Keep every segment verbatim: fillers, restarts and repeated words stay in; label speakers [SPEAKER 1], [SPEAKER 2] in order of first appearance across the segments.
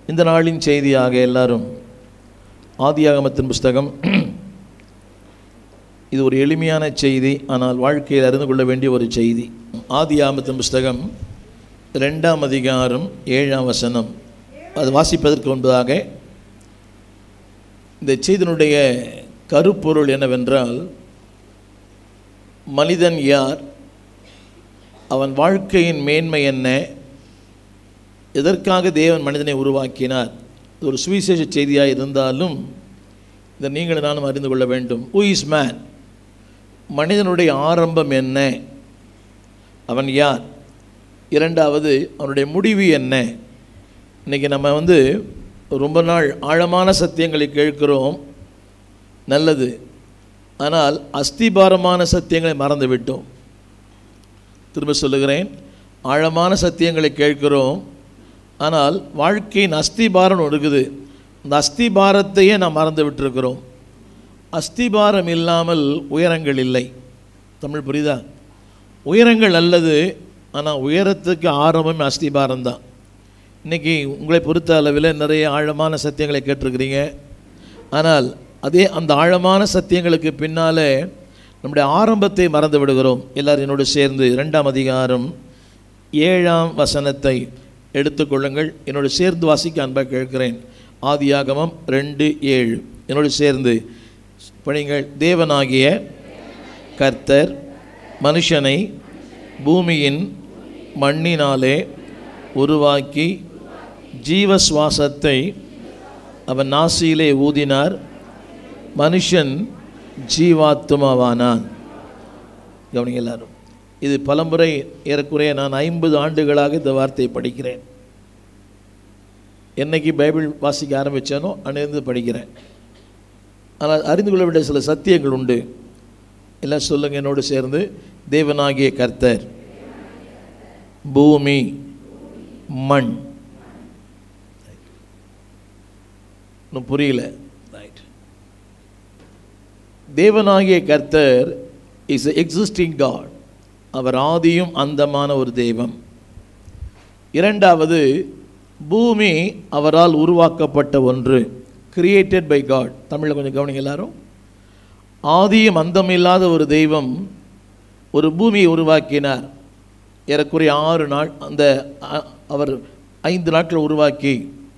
[SPEAKER 1] இந்த நாளின் செய்தியாக எல்லாரும் ஆதியாகமத்தின் புஸ்தகம். இது ஒரு எளிமையான செய்தி, ஆனால் வாழ்க்கையில் அறிந்து கொள்ள வேண்டிய ஒரு செய்தி. ஆதியாகமத்தின் புஸ்தகம் ரெண்டாம் அதிகாரம் ஏழாம் வசனம். அது வாசிப்பதற்கு முன்பதாக இந்த செய்தியினுடைய கருப்பொருள் என்னவென்றால், மனிதன் யார், அவன் வாழ்க்கையின் மேன்மை என்ன, எதற்காக தேவன் மனிதனை உருவாக்கினார். இது ஒரு சுவிசேஷ செய்தியாக இருந்தாலும் இதை நீங்கள் நானும் அறிந்து கொள்ள வேண்டும். Who is man? மனிதனுடைய ஆரம்பம் என்ன, அவன் யார், இரண்டாவது அவனுடைய முடிவு என்ன. இன்றைக்கி நம்ம வந்து ரொம்ப நாள் ஆழமான சத்தியங்களை கேட்கிறோம், நல்லது. ஆனால் அஸ்திபாரமான சத்தியங்களை மறந்து விட்டோம். திரும்ப சொல்லுகிறேன், ஆழமான சத்தியங்களை கேட்கிறோம், ஆனால் வாழ்க்கையின் அஸ்திபாரம் இருக்குது. அந்த அஸ்திபாரத்தையே நாம் மறந்து விட்டுருக்கிறோம். அஸ்திபாரம் இல்லாமல் உயரங்கள் இல்லை. தமிழ் புரியுதா? உயரங்கள் அல்லது, ஆனால் உயரத்துக்கு ஆரம்பமே அஸ்திபாரம் தான். இன்றைக்கி உங்களை பொறுத்த அளவில் நிறைய ஆழமான சத்தியங்களை கேட்டிருக்கிறீங்க, ஆனால் அதே அந்த ஆழமான சத்தியங்களுக்கு பின்னால் நம்முடைய ஆரம்பத்தை மறந்து விடுகிறோம். எல்லோரும் என்னோடு சேர்ந்து இரண்டாம் அதிகாரம் ஏழாம் வசனத்தை எடுத்துக்கொள்ளுங்கள். என்னோடு சேர்ந்து வாசிக்க அன்பாக கேட்கிறேன். ஆதியாகமம் ரெண்டு ஏழு என்னோடு சேர்ந்து படிங்கள். தேவனாகிய கர்த்தர் மனுஷனை பூமியின் மண்ணினாலே உருவாக்கி ஜீவ சுவாசத்தை அவன் நாசியிலே ஊதினார், மனுஷன் ஜீவாத்மாவானான். கவனிங்க எல்லாரும். இது பலமுறை, ஏறக்குறைய நான் ஐம்பது ஆண்டுகளாக இந்த வார்த்தையை படிக்கிறேன். என்னைக்கு பைபிள் வாசிக்க ஆரம்பித்தேனோ அணிந்து படிக்கிறேன். ஆனால் அறிந்து கொள்ள வேண்டிய சில சத்தியங்கள் உண்டு. எல்லாம் சொல்லுங்கள் என்னோடு சேர்ந்து. தேவனாகிய கர்த்தர் பூமி மண். இன்னும் புரியல? ரைட். தேவனாகிய கர்த்தர் இஸ் எ எக்ஸிஸ்டிங் காட். அவர் ஆதியும் அந்தமான ஒரு தெய்வம். இரண்டாவது, பூமி அவரால் உருவாக்கப்பட்ட ஒன்று, கிரியேட்டட் பை காட். தமிழில் கொஞ்சம் கவனிங்க எல்லாரும். ஆதியும் அந்தமில்லாத ஒரு தெய்வம் ஒரு பூமியை உருவாக்கினார். ஏறக்குறைய ஆறு நாள் அந்த அவர் ஐந்து நாட்கள் உருவாக்கி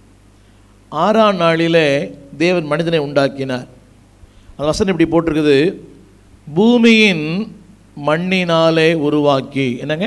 [SPEAKER 1] ஆறாம் நாளிலே தேவன் மனிதனை உண்டாக்கினார். அந்த வசனம் இப்படி போட்டிருக்குது, பூமியின் மண்ணினாலே உருவாக்கி. என்னங்க?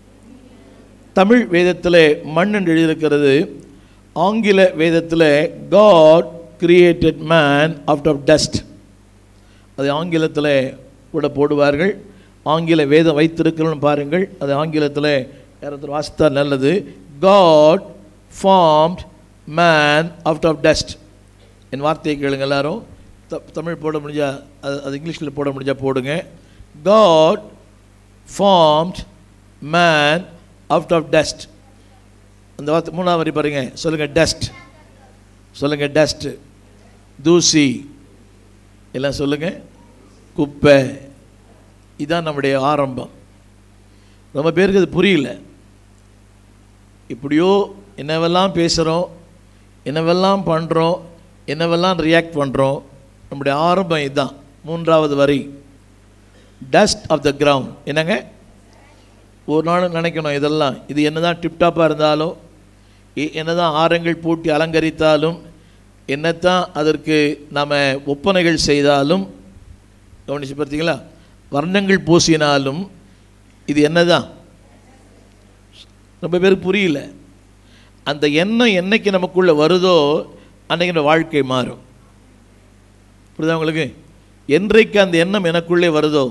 [SPEAKER 1] தமிழ் வேதத்தில் மண் என்று எழுதியிருக்கிறது. ஆங்கில வேதத்தில் God created man out of dust. அது ஆங்கிலத்தில் கூட போடுவார்கள். ஆங்கில வேதம் வைத்திருக்கிறோன்னு பாருங்கள். அது ஆங்கிலத்தில் யாராவது வாசித்தா நல்லது. God formed man out of dust. என் வார்த்தையை கேளுங்க எல்லாரும். த தமிழ் போட முடிஞ்சா அது அது இங்கிலீஷில் போட முடிஞ்சா போடுங்க. God formed man out of dust. அந்த வார்த்தை மூணாவது வரி பாருங்க. சொல்லுங்கள் டஸ்ட். சொல்லுங்கள் டஸ்ட். தூசி எல்லாம் சொல்லுங்கள். குப்பை. இதுதான் நம்முடைய ஆரம்பம். ரொம்ப பேருக்கு அது புரியல. இப்படியோ என்னவெல்லாம் பேசுகிறோம், என்னவெல்லாம் பண்ணுறோம், என்னவெல்லாம் ரியாக்ட் பண்ணுறோம். நம்முடைய ஆரம்பம் இதுதான். மூன்றாவது வரி, டஸ்ட் ஆஃப் த கிரவுண்ட். என்னங்க? ஒரு நாள் நினைக்கணும் இதெல்லாம், இது என்ன தான் டிப்டாப்பாக இருந்தாலும், என்ன தான் ஆரங்கள் பூட்டி அலங்கரித்தாலும், என்னத்தான் அதற்கு நாம் ஒப்பனைகள் செய்தாலும், கவனிச்சு பார்த்தீங்களா, வர்ணங்கள் பூசினாலும் இது என்ன தான் ரொம்ப பேருக்கு புரியல. அந்த எண்ணம் என்னைக்கு நமக்குள்ளே வருதோ அன்றைக்கு நம்ம வாழ்க்கை மாறும். புரியுதா உங்களுக்கு? என்றைக்கு அந்த எண்ணம் எனக்குள்ளே வருதோ,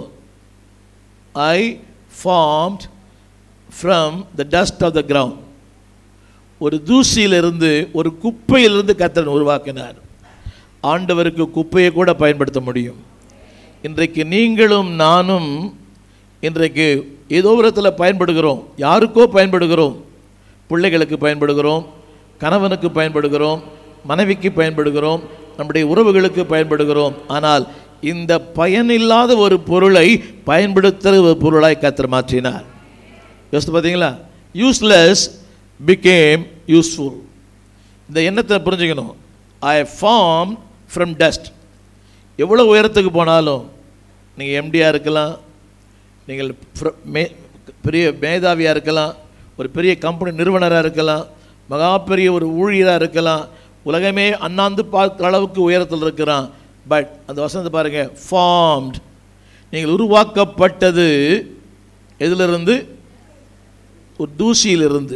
[SPEAKER 1] I formed from the dust of the ground. ஒரு தூசியிலிருந்து, ஒரு குப்பையிலிருந்து கர்த்தர் உருவாக்கினார். ஆண்டவருக்கு குப்பையை கூட பயன்படுத்த முடியும். இன்றைக்கு நீங்களும் நானும் இன்றைக்கு ஏதோ ஒரு இடத்துல பயன்படுகிறோம். யாருக்கோ பயன்படுகிறோம். பிள்ளைகளுக்கு பயன்படுகிறோம், கணவனுக்கு பயன்படுகிறோம், மனைவிக்கு பயன்படுகிறோம், நம்முடைய உறவுகளுக்கு பயன்படுகிறோம். ஆனால் இந்த பயனில்லாத ஒரு பொருளை பயன்படுத்துகிற ஒரு பொருளாய் கர்த்தர் மாற்றினார். யோசித்து பார்த்தீங்களா? Useless became useful. இந்த எண்ணத்தை புரிஞ்சுக்கணும். I form from dust. எவ்வளோ உயரத்துக்கு போனாலும் நீங்கள் எம்டியாக இருக்கலாம், நீங்கள் மே பெரிய மேதாவியாக இருக்கலாம், ஒரு பெரிய கம்பெனி நிறுவனராக இருக்கலாம், மகா பெரிய ஒரு ஊழியராக இருக்கலாம், உலகமே அண்ணாந்து பார்க்குற அளவுக்கு உயரத்தில் இருக்கிறான். பட் அந்த வசனத்தை பாருங்கள், ஃபார்ம்ட். நீங்கள் உருவாக்கப்பட்டது எதிலிருந்து? ஒரு தூசியிலிருந்து,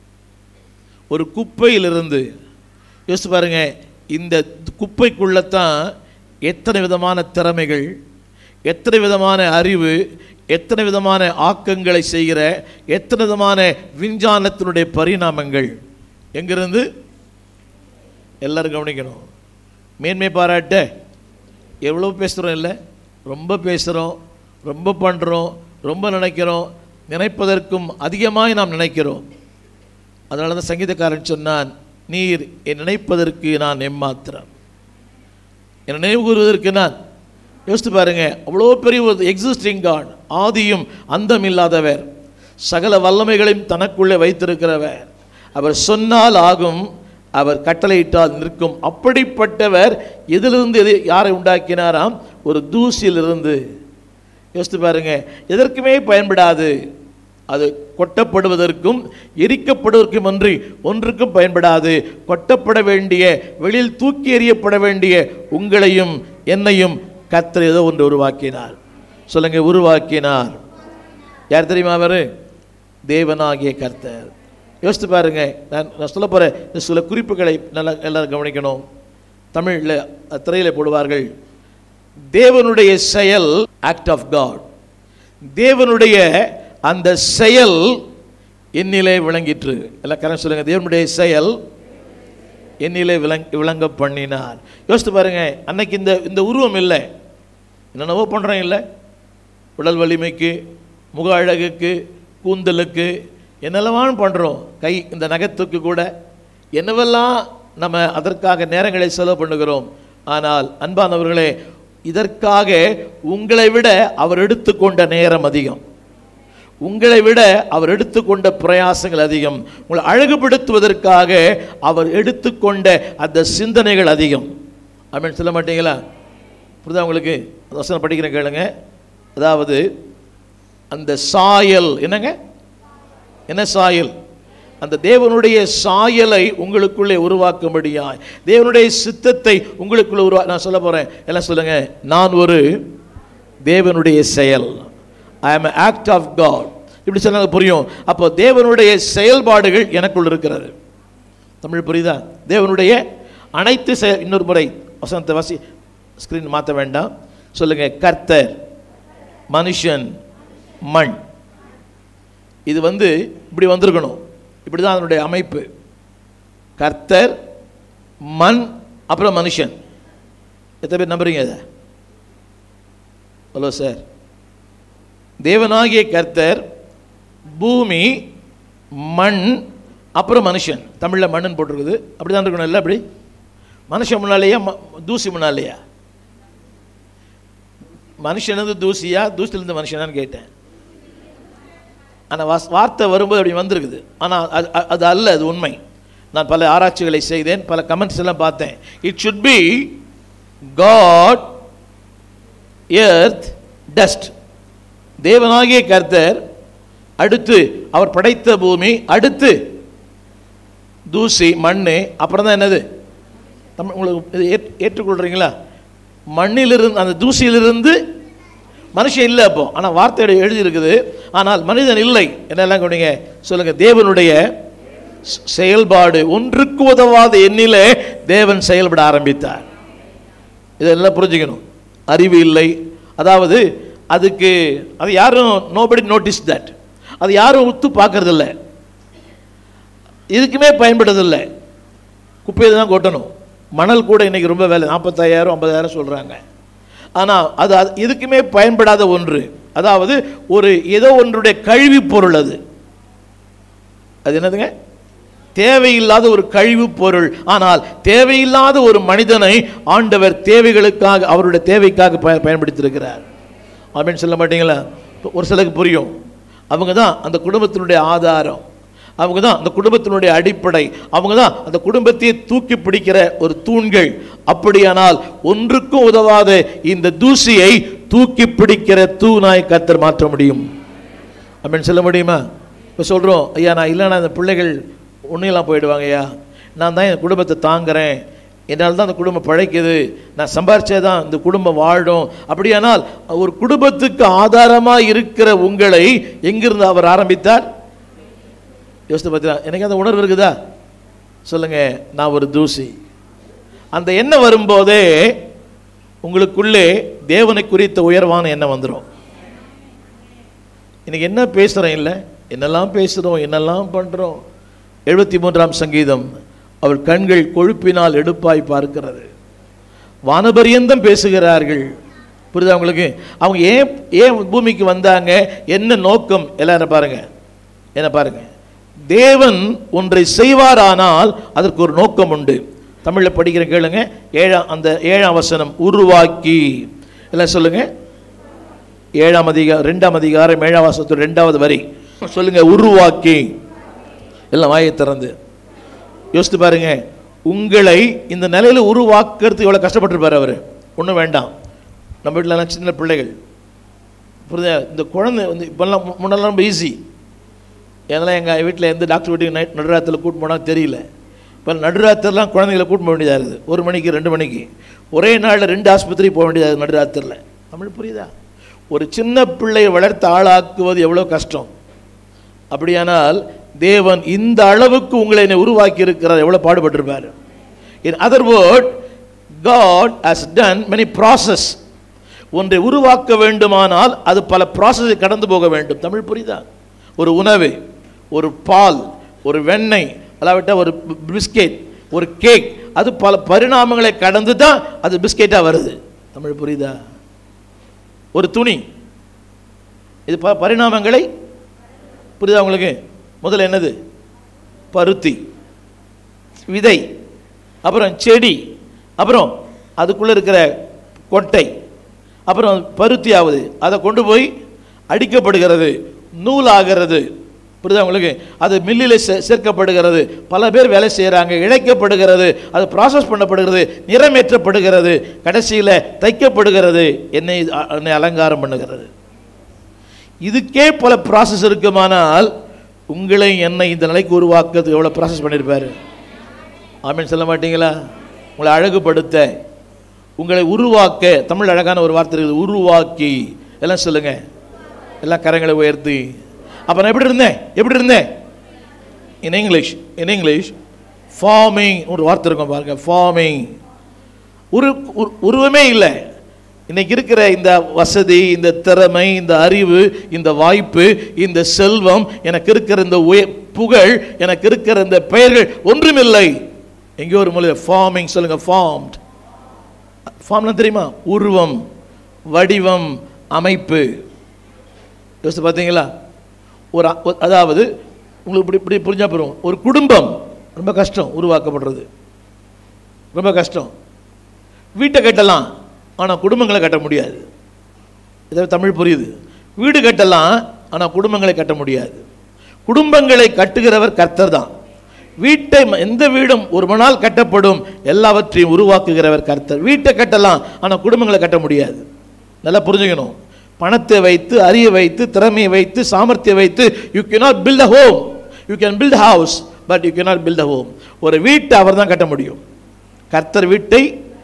[SPEAKER 1] ஒரு குப்பையிலிருந்து. யோசிச்சு பாருங்கள், இந்த குப்பைக்குள்ளத்தான் எத்தனை விதமான திறமைகள், எத்தனை விதமான அறிவு, எத்தனை விதமான ஆக்கங்களை செய்கிற எத்தனை விதமான விஞ்ஞானத்தினுடைய பரிணாமங்கள் எங்கிருந்து? எல்லாரும் கவனிக்கணும். மேன்மை பாராட்ட எவ்வளோ பேசுகிறோம் இல்லை? ரொம்ப பேசுகிறோம், ரொம்ப பண்ணுறோம், ரொம்ப நினைக்கிறோம், நினைப்பதற்கும் அதிகமாக நாம் நினைக்கிறோம். அதனால தான் சங்கீதக்காரன் சொன்னான், நீர் என் நினைப்பதற்கு நான் எம்மாத்திரம், என் நினைவு கூறுவதற்கு நான். யோசித்து பாருங்க, அவ்வளோ பெரிய ஒரு எக்ஸிஸ்டிங் காட், ஆதியும் அந்தம் இல்லாதவர், சகல வல்லமைகளையும் தனக்குள்ளே வைத்திருக்கிறவர். அவர் சொன்னால் ஆகும், அவர் கட்டளையிட்டால் நிற்கும். அப்படிப்பட்டவர் எதிலிருந்து எது யாரை உண்டாக்கினாராம்? ஒரு தூசியிலிருந்து. யோசித்து பாருங்க, எதற்குமே பயன்படாது. அது கொட்டப்படுவதற்கும் எரிக்கப்படுவதற்கும் அன்றி ஒன்றுக்கும் பயன்படாது. கொட்டப்பட வேண்டிய, வெளியில் தூக்கி எறியப்பட வேண்டிய உங்களையும் என்னையும் கர்த்தர் ஏதோ ஒன்று உருவாக்கினார். சொல்லுங்க, உருவாக்கினார். யார் தெரியுமா? அவர் தேவனாகிய கர்த்தர். யோசித்து பாருங்க, நான் நான் சொல்ல போகிற சில குறிப்புகளை நல்லா எல்லாரும் கவனிக்கணும். தமிழில் திரையில் போடுவார்கள், தேவனுடைய செயல், ஆக்ட் ஆஃப் காட். தேவனுடைய அந்த செயல் என்னிலே விளங்கிற்று. எல்லாம் கரெக்ட் சொல்லுங்க, தேவனுடைய செயல் என்னிலே விளங் விளங்க பண்ணினார். யோசித்து பாருங்க, அன்னைக்கு இந்த இந்த உருவம் இல்லை, என்னென்னவோ பண்ணுறோம் இல்லை, உடல் வலிமைக்கு, முக அழகுக்கு, கூந்தலுக்கு என்னெல்லாம் பண்ணுறோம், கை இந்த நகத்துக்கு கூட என்னவெல்லாம் நம்ம அதற்காக நேரங்களை செலவு பண்ணுகிறோம். ஆனால் அன்பானவர்களே, இதற்காக உங்களை விட அவர் எடுத்துக்கொண்ட நேரம் அதிகம், உங்களை விட அவர் எடுத்துக்கொண்ட பிரயாசங்கள் அதிகம், உங்களை அழகுபடுத்துவதற்காக அவர் எடுத்துக்கொண்ட அந்த சிந்தனைகள் அதிகம். அப்படின்னு சொல்ல மாட்டீங்களா? புரியுதா உங்களுக்கு? வசனம் படிக்கிறேன் கேளுங்க. அதாவது அந்த சாயல் என்னங்க? என்ன சாயல்? அந்த தேவனுடைய சாயலை உங்களுக்குள்ளே உருவாக்கும்படியாய், தேவனுடைய சித்தத்தை உங்களுக்குள்ளே உருவா நான் சொல்ல போகிறேன். எல்லாம் சொல்லுங்க, நான் ஒரு தேவனுடைய செயல். ஐ ஆம் an act of God. இப்படி சொன்னாங்க புரியும். அப்போ தேவனுடைய செயல்பாடுகள் எனக்குள் இருக்கிறது. தமிழ் புரியுதா? தேவனுடைய அனைத்து செயல். இன்னொரு முறை வசனத்தை வாசி, ஸ்கிரீன் மாற்ற வேண்டாம். சொல்லுங்க, கர்த்தர், மனுஷன், மண். இது வந்து இப்படி வந்திருக்கணும். இப்படி தான் அதனுடைய அமைப்பு. கர்த்தர், மண், அப்புறம் மனுஷன். எத்தனை பேர் நம்புறீங்க இதை? Hello sir. தேவனாகிய கர்த்தர், பூமி, மண், அப்புறம் மனுஷன். தமிழில் மண்ணுன்னு போட்டிருக்குது. அப்படி தான் இருக்கணும் இல்லை? அப்படி மனுஷன் முன்னாலேயா தூசி முன்னாலேயா? மனுஷனது தூசியா, தூசிலிருந்து மனுஷனான்னு கேட்டேன். ஆனால் வாஸ் வார்த்தை வரும்போது அப்படி வந்திருக்குது. ஆனால் அது அது அல்ல, அது உண்மை. நான் பல ஆராய்ச்சிகளை செய்தேன், பல கமெண்ட்ஸ் எல்லாம் பார்த்தேன். It should be God, earth, dust. தேவனாகிய கர்த்தர், அடுத்து அவர் படைத்த பூமி, அடுத்து தூசி, மண், அப்புறம் தான் என்னது? தமிழ் உங்களுக்கு ஏற்றுக்கொள்றீங்களா? மண்ணிலிருந்து, அந்த தூசியிலிருந்து மனுஷன் இல்லை அப்போ. ஆனால் வார்த்தையோட எழுதி இருக்குது, ஆனால் மனிதன் இல்லை. என்னெல்லாம் கவனிங்க. சொல்லுங்க, தேவனுடைய செயல்பாடு, ஒன்றுக்கு உதவாத எண்ணிலே தேவன் செயல்பட ஆரம்பித்தார். இதெல்லாம் புரிஞ்சுக்கணும். அறிவு இல்லை, அதாவது அதுக்கு அது யாரும் நோபடி நோட்டீஸ் தட், அது யாரும் உத்து பார்க்கறதில்லை, இதுக்குமே பயன்படுறதில்லை. குப்பையை தான் கொட்டணும். மணல் கூட இன்னைக்கு ரொம்ப வேலை, நாற்பத்தாயிரம் ஐம்பதாயிரம் சொல்கிறாங்க. ஆனால் அது அது இதுக்குமே பயன்படாத ஒன்று. அதாவது ஒரு ஏதோ ஒன்றுடைய கழிவு பொருள். அது அது என்னதுங்க? தேவையில்லாத ஒரு கழிவு பொருள். ஆனால் தேவையில்லாத ஒரு மனிதனை ஆண்டவர் தேவைகளுக்காக, அவருடைய தேவைக்காக பயன்படுத்தியிருக்கிறார். அப்படின்னு சொல்ல மாட்டீங்களா? ஒரு சிலருக்கு புரியும். அவங்க தான் அந்த குடும்பத்தினுடைய ஆதாரம், அவங்க தான் அந்த குடும்பத்தினுடைய அடிப்படை, அவங்க தான் அந்த குடும்பத்தையே தூக்கி பிடிக்கிற ஒரு தூண்கள். அப்படியானால் ஒன்றுக்கும் உதவாத இந்த தூசியை தூக்கி பிடிக்கிற தூணாய் கர்த்தர் மாற்ற முடியும். அப்படின்னு சொல்ல முடியுமா? இப்போ சொல்கிறோம், ஐயா நான் இல்லைன்னா அந்த பிள்ளைகள் ஒன்றையெல்லாம் போயிடுவாங்க, ஐயா நான் தான் என் குடும்பத்தை தாங்குறேன், என்னால் தான் அந்த குடும்பம் பழைக்குது, நான் சம்பாரிச்சே தான் இந்த குடும்பம் வாழும். அப்படியானால் ஒரு குடும்பத்துக்கு ஆதாரமாக இருக்கிற உங்களை எங்கிருந்து அவர் ஆரம்பித்தார்? யோசித்து பார்த்தீங்களா? எனக்கு அந்த உணர்வு இருக்குதா? சொல்லுங்க, நான் ஒரு தூசி. அந்த எண்ணம் வரும்போதே உங்களுக்குள்ளே தேவனை குறித்த உயர்வான எண்ணம் வந்துடும். இன்னைக்கு என்ன பேசுகிறேன் இல்லை, என்னெல்லாம் பேசுகிறோம், என்னெல்லாம் பண்ணுறோம். எழுபத்தி மூன்றாம் சங்கீதம், அவள் கண்கள் கொழுப்பினால் எடுப்பாய் பார்க்கிறது. வானபரியந்தம் பேசுகிறார்கள். புரியுதா உங்களுக்கு? அவங்க ஏன் ஏன் பூமிக்கு வந்தாங்க, என்ன நோக்கம் எல்லாம் என்ன பாருங்க, என்ன பாருங்க. தேவன் ஒன்றை செய்வாரானால் அதற்கு ஒரு நோக்கம் உண்டு. தமிழில் படிக்கிற கேளுங்க, ஏழாம் அந்த ஏழாம் வசனம், உருவாக்கி எல்லாம் சொல்லுங்க. ஏழாம் அதிகாரம் ரெண்டாம் அதிகாரம் ஏழாம் வசனத்து ரெண்டாவது வரி சொல்லுங்க, உருவாக்கி. எல்லாம் வாயை திறந்து யோசித்து பாருங்க. உங்களை இந்த நிலையில உருவாக்குறதுக்கு எவ்வளவு கஷ்டப்பட்டிருப்பாரு அவர். ஒன்றும் வேண்டாம், நம்ம வீட்டிலலாம் சின்ன பிள்ளைகள், புரியுதா? இந்த குழந்தை வந்து இப்போல்லாம் முன்னெல்லாம் ரொம்ப ஈஸி. ஏன்னா எங்கள் வீட்டில் எந்த டாக்டர் வீட்டுக்கு நைட் நடுராத்திரில் கூட்டு போனால் தெரியல. இப்போ நடுராத்திரிலாம் குழந்தைகளை கூட்டு போக வேண்டியதாக இருக்குது. ஒரு மணிக்கு ரெண்டு மணிக்கு ஒரே நாளில் ரெண்டு ஆஸ்பத்திரி போக வேண்டியதாக நடுராத்திரில். தமிழ் புரியுதா? ஒரு சின்ன பிள்ளையை வளர்த்து ஆளாக்குவது எவ்வளோ கஷ்டம். அப்படியானால் தேவன் இந்த அளவுக்கு உங்களை என்னை உருவாக்கி இருக்கிறார், எவ்வளோ பாடுபட்டிருப்பார். In other word, God has done many process. ஒன்றை உருவாக்க வேண்டுமானால் அது பல ப்ராசஸை கடந்து போக வேண்டும். தமிழ் புரியுதா? ஒரு உணவு, ஒரு பால், ஒரு வெண்ணெய், அல்லாவிட்டால் ஒரு பிஸ்கெட், ஒரு கேக், அது பல பரிணாமங்களை கடந்து தான் அது பிஸ்கெட்டாக வருது. தமிழ் புரியுதா? ஒரு துணி, இது ப பரிணாமங்களை புரியுதா உங்களுக்கு? முதல்ல என்னது? பருத்தி, விதை, அப்புறம் செடி, அப்புறம் அதுக்குள்ளே இருக்கிற கொட்டை, அப்புறம் பருத்தி ஆகுது, அதை கொண்டு போய் அடிக்கப்படுகிறது, நூலாகிறது. புரியுதா உங்களுக்கு? அது மில்லில் சேர்க்கப்படுகிறது, பல பேர் வேலை செய்கிறாங்க, இழைக்கப்படுகிறது, அது ப்ராசஸ் பண்ணப்படுகிறது, நிறமேற்றப்படுகிறது, கடைசியில் தைக்கப்படுகிறது, என்னை என்னை அலங்காரம் பண்ணுகிறது. இதுக்கே பல ப்ராசஸ் இருக்குமானால் உங்களை என்னை இந்த நிலைக்கு உருவாக்குறது எவ்வளோ ப்ராசஸ் பண்ணியிருப்பாரு. ஆமீன் சொல்ல மாட்டீங்களா? உங்களை அழகுபடுத்த, உங்களை உருவாக்க, தமிழ் அழகான ஒரு வார்த்தை இருக்குது, உருவாக்கி. எல்லாம் சொல்லுங்க, எல்லாம் கரங்களை உயர்த்தி. அப்போ நான் எப்படி இருந்தேன்? எப்படி இருந்தேன்? In English in English forming ஒரு வார்த்தை இருக்கும் பாருங்க, ஃபார்மிங். உரு உருவமே இல்லை. இன்னைக்கு இருக்கிற இந்த வசதி, இந்த திறமை, இந்த அறிவு, இந்த வாய்ப்பு, இந்த செல்வம், எனக்கு இருக்கிற இந்த புகழ், எனக்கு இருக்கிற இந்த பெயர்கள் ஒன்றுமில்லை. எங்கேயோ ஒரு மொழி ஃபார்மிங் சொல்லுங்க, ஃபார்ம்ட். ஃபார்ம்லாம் தெரியுமா? உருவம், வடிவம், அமைப்பு. யோசித்து பார்த்தீங்களா? ஒரு அதாவது உங்களுக்கு இப்படி இப்படி புரிஞ்சா போகிறோம். ஒரு குடும்பம் ரொம்ப கஷ்டம், உருவாக்கப்படுறது ரொம்ப கஷ்டம். வீட்டை கட்டலாம், ஆனால் குடும்பங்களை கட்ட முடியாது. இதை தமிழ் புரியுது? வீடு கட்டலாம், ஆனால் குடும்பங்களை கட்ட முடியாது. குடும்பங்களை கட்டுகிறவர் கர்த்தர் தான். வீட்டை எந்த வீடும் ஒரு நாள் கட்டப்படும், எல்லாவற்றையும் உருவாக்குகிறவர் கர்த்தர். வீட்டை கட்டலாம், ஆனால் குடும்பங்களை கட்ட முடியாது. நல்லா புரிஞ்சுக்கணும். பணத்தை வைத்து, அறிவை வைத்து, திறமையை வைத்து, சாமர்த்தியம் வைத்து you cannot build a home. You can build a house, but you cannot build a home. ஒரு வீட்டை அவர் தான் கட்ட முடியும். கர்த்தர் வீட்டை,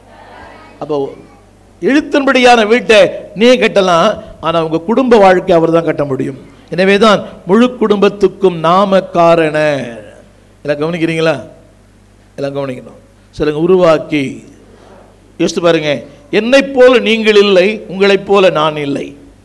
[SPEAKER 1] அப்போ எழுத்தின்படியான வீட்டை நீ கட்டலாம், ஆனால் உங்கள் குடும்ப வாழ்க்கை அவர் தான் கட்ட முடியும். எனவே தான் முழு குடும்பத்துக்கும் நாமக்காரனர். எல்லாம் கவனிக்கிறீங்களா? எல்லாம் கவனிக்கணும். சொல்லுங்க, உருவாக்கி. யோசித்து பாருங்க, என்னை போல நீங்கள் இல்லை, உங்களைப் போல நான் இல்லை.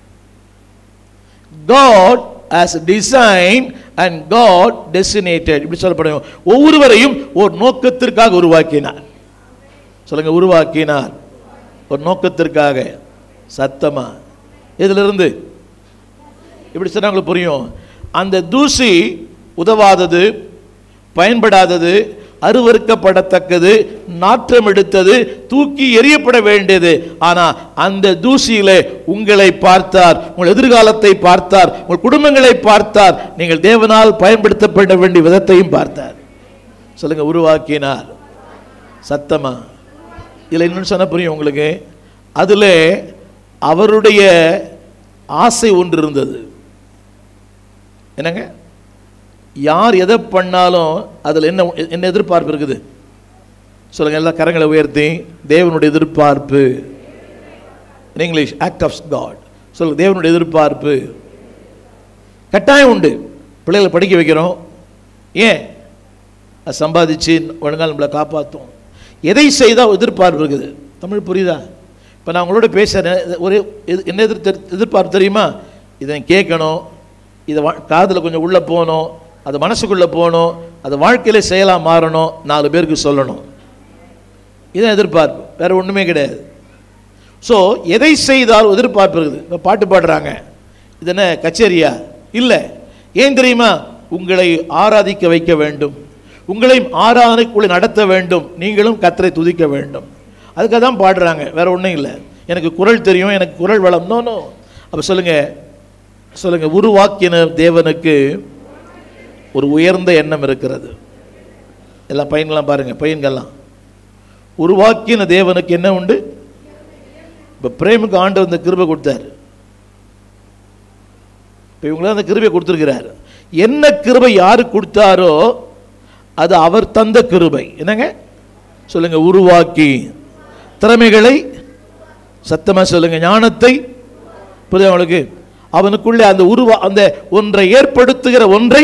[SPEAKER 1] God has designed and God designated. இப்படி சொல்லப்படுது. ஒவ்வொருவரையும் ஒரு நோக்கத்திற்காக உருவாக்கினார். சொல்லுங்க, உருவாக்கினார் ஒரு நோக்கத்திற்காக. சத்தமா இதிலிருந்து இப்படி சொன்னா உங்களுக்கு புரியும். அந்த தூசி உதவாதது, பயன்படாதது, அருவருக்கப்படத்தக்கது, நாற்றம் எடுத்தது, தூக்கி எறியப்பட வேண்டியது. ஆனா அந்த தூசியிலே உங்களை பார்த்தார், உங்கள் எதிர்காலத்தை பார்த்தார், உங்கள் குடும்பங்களை பார்த்தார், நீங்கள் தேவனால் பயன்படுத்தப்பட வேண்டிய விதத்தையும் பார்த்தார். சொல்லுங்க, உருவாக்கினார். சத்தமா இல்லை இன்னும் சொன்ன புரியும் உங்களுக்கு. அதுல அவருடைய ஆசை ஒன்று இருந்தது. என்னங்க, யார் எதை பண்ணாலும் அதில் என்ன என்ன எதிர்பார்ப்பு இருக்குது சொல்லுங்க. எல்லா கரங்களை உயர்த்தி, தேவனுடைய எதிர்பார்ப்பு. English act of God. சொல்லுங்க, தேவனுடைய எதிர்பார்ப்பு கட்டாயம் உண்டு. பிள்ளைகளை படிக்க வைக்கிறோம், ஏன்? அது சம்பாதிச்சு ஒழுங்கால் நம்மளை காப்பாற்றும். எதை செய்தால் எதிர்பார்ப்பு இருக்குது. தமிழ் புரியுதா? இப்போ நான் உங்களோட பேசுகிறேன், ஒரு என்ன எதிர் எதிர்பார்ப்பு தெரியுமா? இதை கேட்கணும், இதை காதில் கொஞ்சம் உள்ளே போகணும், அது மனசுக்குள்ளே போகணும், அது வாழ்க்கையில் செயலாக மாறணும், நாலு பேருக்கு சொல்லணும். இதான் எதிர்பார்ப்பு, வேறு ஒன்றுமே கிடையாது. ஸோ எதை செய்தாலும் எதிர்பார்ப்பு இருக்குது. இப்போ பாட்டு பாடுறாங்க, இது என்ன கச்சேரியா? இல்லை. ஏன் தெரியுமா? உங்களை ஆராதிக்க வைக்க வேண்டும், உங்களையும் ஆராதனைக்குள்ளே நடத்த வேண்டும், நீங்களும் கர்த்தரை துதிக்க வேண்டும். அதுக்காக தான் பாடுறாங்க, வேற ஒன்றும் இல்லை. எனக்கு குரல் தெரியும், எனக்கு குரல் வளம். நோ நோ அப்போ சொல்லுங்க சொல்லுங்க உருவாக்கின தேவனுக்கு ஒரு உயர்ந்த எண்ணம் இருக்கிறது. எல்லாம் பையன்கள்லாம் பாருங்க, பையன்கள்லாம் உருவாக்கின தேவனுக்கு என்ன உண்டு? இப்போ பிரேமுக்கு ஆண்டவர் அந்த கிருபை கொடுத்தாரு, இப்போ இவங்களாம் அந்த கிருபை கொடுத்துருக்கிறார். என்ன கிருபை யாரு கொடுத்தாரோ அது அவர் தந்த கிருபை. என்னங்க சொல்லுங்க? உருவாக்கி திறமைகளை, சத்தமா சொல்லுங்க, ஞானத்தை. புரியுது அவங்களுக்கு? அவனுக்குள்ளே அந்த உருவா அந்த ஒன்றை ஏற்படுத்துகிற ஒன்றை,